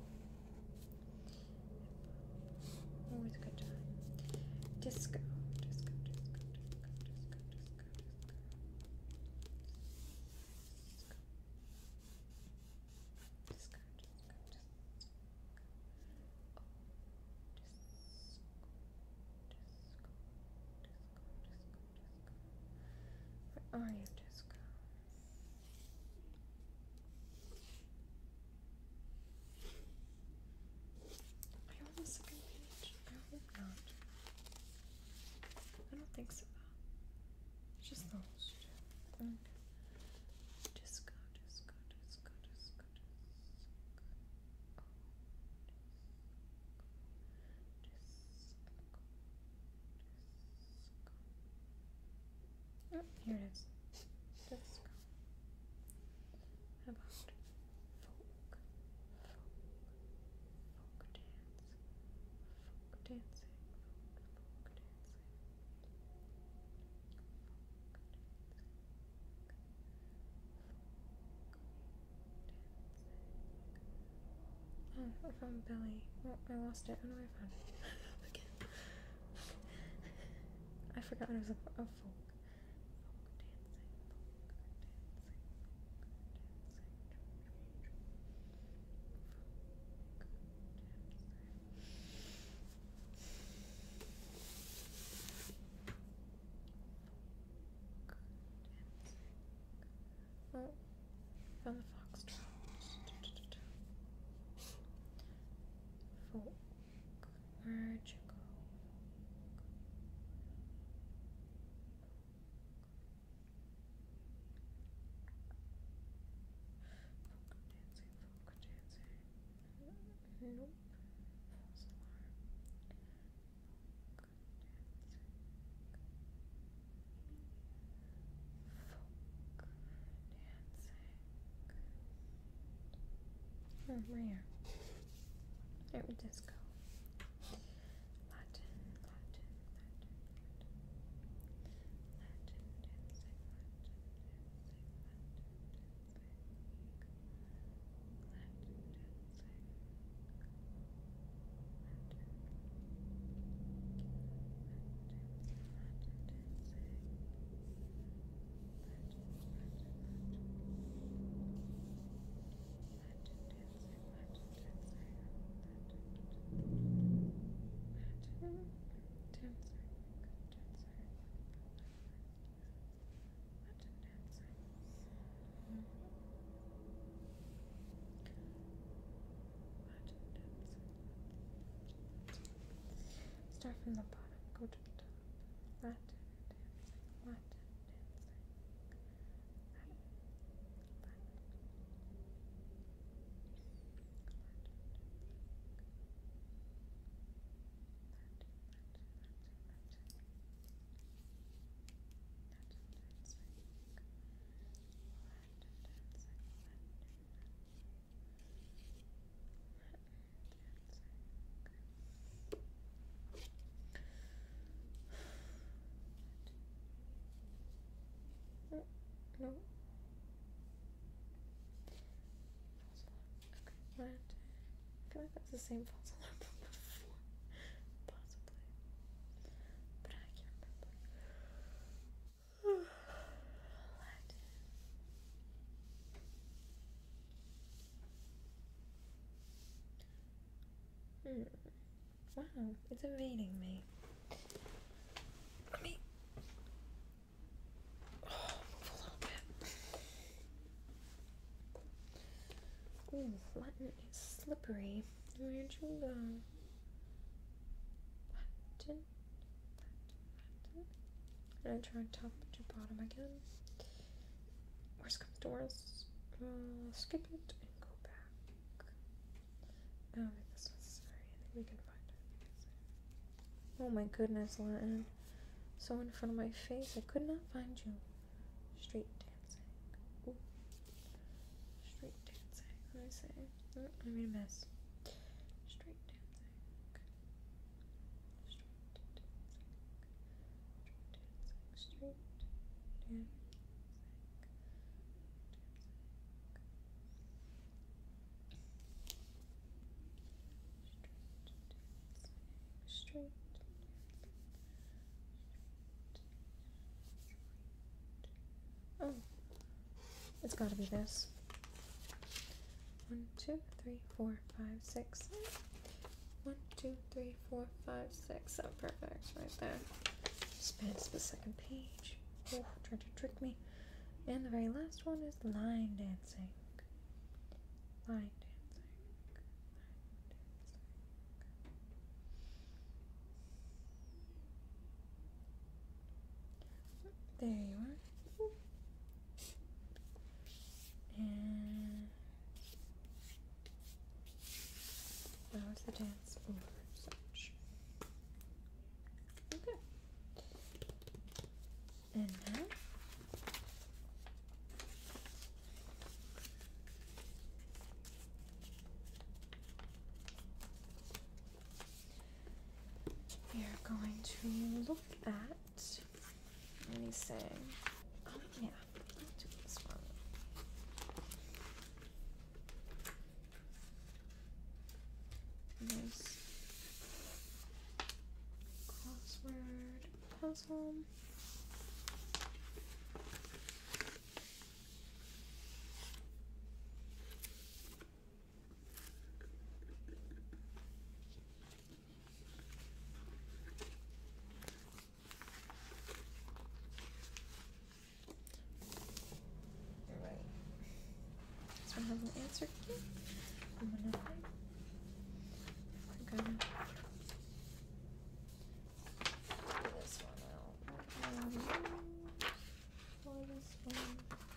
Always a good time. Disco. Disco, disco, disco, disco, disco, disco. Disco, disco, disco, disco. Oh, disco, disco, disco, disco, disco. Where are you, disco? think so. Just those two. Okay. Disco, disco, disco, disco, disco. Oh, here it is. Disco. How about folk? Folk. Folk dance. Folk dancing. Folk, folk dancing. Oh, I found Billy. Oh, I lost it. How do I find it? Again. I forgot it was a, a folk. Folk dancing. Folk dancing. Oh, found the foxtrot. Folk. Where'd you go? Folk dancing, folk dancing. Nope. False alarm. Folk dancing. Oh, we're here. There we disco. Latin, Latin, Latin, Latin, Latin dancing, Latin dancing, start from the bottom, go to the top. Latin dancing, Latin dancing, Latin, Latin, no. False alarm. Okay, Latin. I feel like that's the same false alarm from before. Possibly. But I can't remember. Latin. Hmm. Wow, it's evading me. Let me oh, move a little bit. Ooh, Latin is slippery. Where'd you go? Latin, Latin, Latin. I'm gonna try top to bottom again. Worst comes to worst. We'll skip it and go back. Oh, if this was necessary, I think we can find it. Oh my goodness, Latin. So in front of my face, I could not find you. Street dancing. Ooh. Street dancing. What did I say? Oh, I made a mess. Street dancing. Street dancing. Street dancing. Street dancing. Street. Oh, it's gotta be this. One, two, three, four, five, six. One, two, three, four, five, six. Oh, perfect, right there. Spans the second page. Oh, tried to trick me. And the very last one is line dancing. Line dancing. There you are. And that was the dance or such. Okay. And now we are going to look at, what he's saying. Oh yeah, let's do this one. Nice crossword puzzle. This one has an answer key. I'm gonna think. I'm gonna figure this one out. Um, for this one,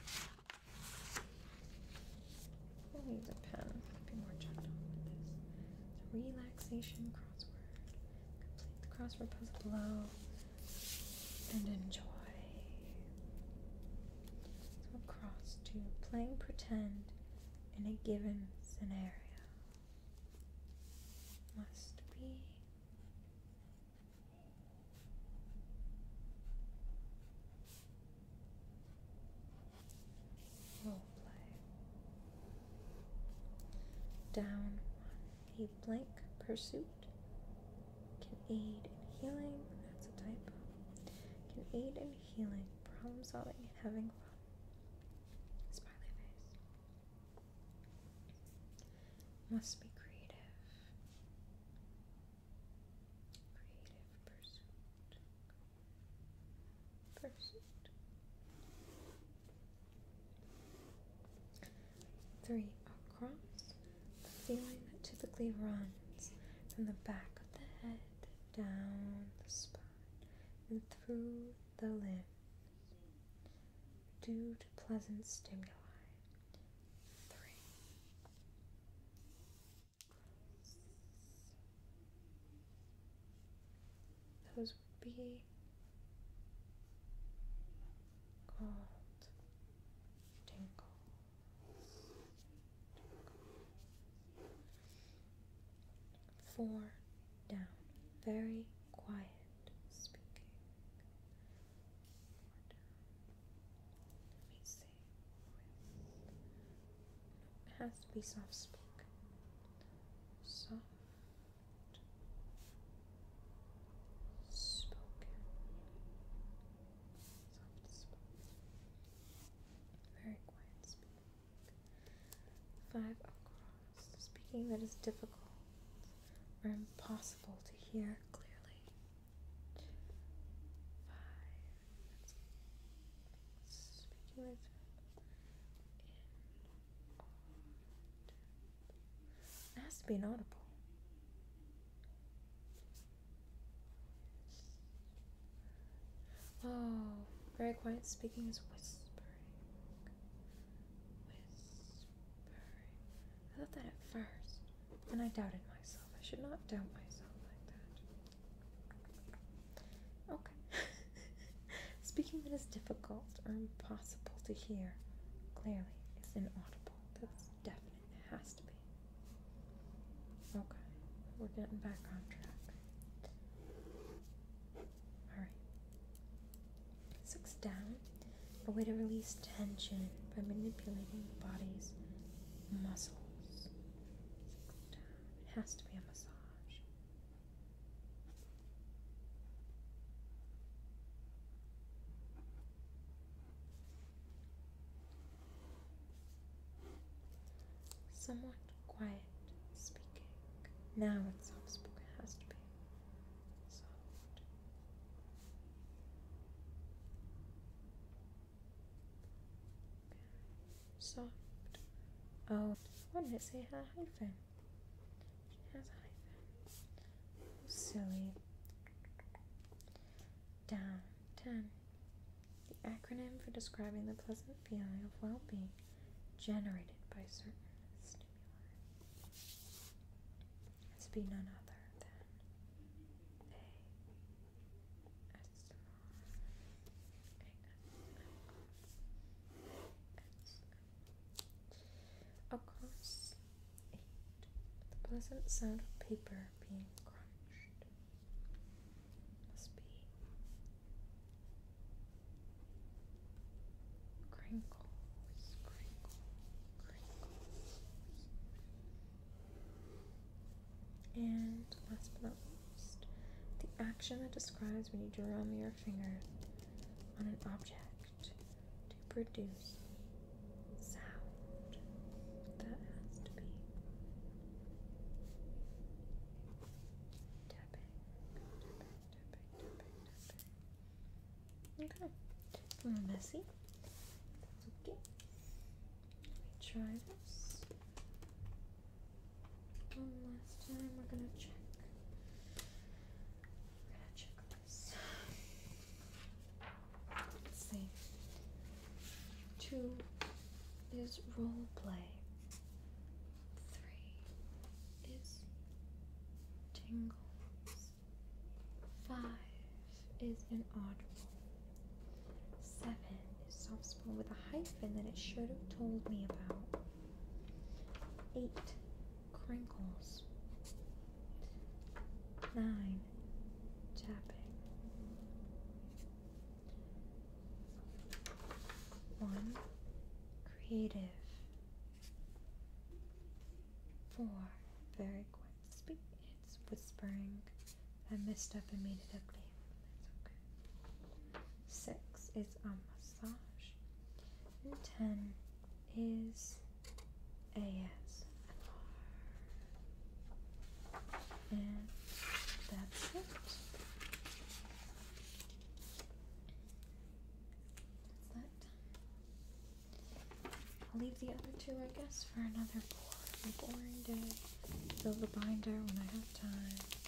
I'll use a pen. Be more gentle with this. It's a relaxation crossword. Complete the crossword puzzle below and enjoy. So across to playing pretend in a given scenario. Must be role play. Down one. A blank pursuit can aid in healing. That's a typo. Can aid in healing, problem solving, and having fun. Smiley face. Must be creative. Creative pursuit. Pursuit. Three. Across. The feeling that typically runs from the back of the head down the spine and through the limbs due to pleasant stimuli. Three. Those would be called tingles. Four down. Very quiet speaking. Four down. Let me see. It has to be soft spoken. Soft spoken. Soft spoken. Very quiet speaking. Five across. Speaking that is difficult or impossible to hear clearly. Five. That's speaking that's inaudible. It has to be inaudible. Oh, very quiet speaking is whispering. Whispering. I thought that at first, and I doubted myself. I should not doubt myself like that. Okay. Speaking that is difficult or impossible to hear clearly is inaudible. That's definite. It has to be. Okay. We're getting back on track. Alright. Six down. A way to release tension by manipulating the body's muscles. Six down. It has to be a massage. Somewhat quiet speaking. Now it's soft spoken. It has to be soft. Soft. Oh, why did it say a hyphen? It has a hyphen. Silly. Down. Ten. The acronym for describing the pleasant feeling of well-being generated by certain stimuli. Has to be none other than A. Of course, eight. The pleasant sound of paper being crunched must be crinkles, crinkle, crinkles. And last but not least, the action that describes when you drum your fingers on an object to produce sound. That has to be tapping, tapping, tapping, tapping, tapping. Okay, a little messy. That's okay. Let me try this. One last time, we're gonna check. We're gonna check this. Let's see. Two is role play. Three is tingles. Five is inaudible. Seven is soft spoken with a hyphen that it should have told me about. Eight, crinkles. Nine, tapping. One, creative. Four, very quick. Speak. It's whispering. I messed up and made it ugly. That's okay. Six is a massage. And ten is A S M R. And that's it. That's that. I'll leave the other two, I guess, for another boring, boring day. Fill the binder when I have time.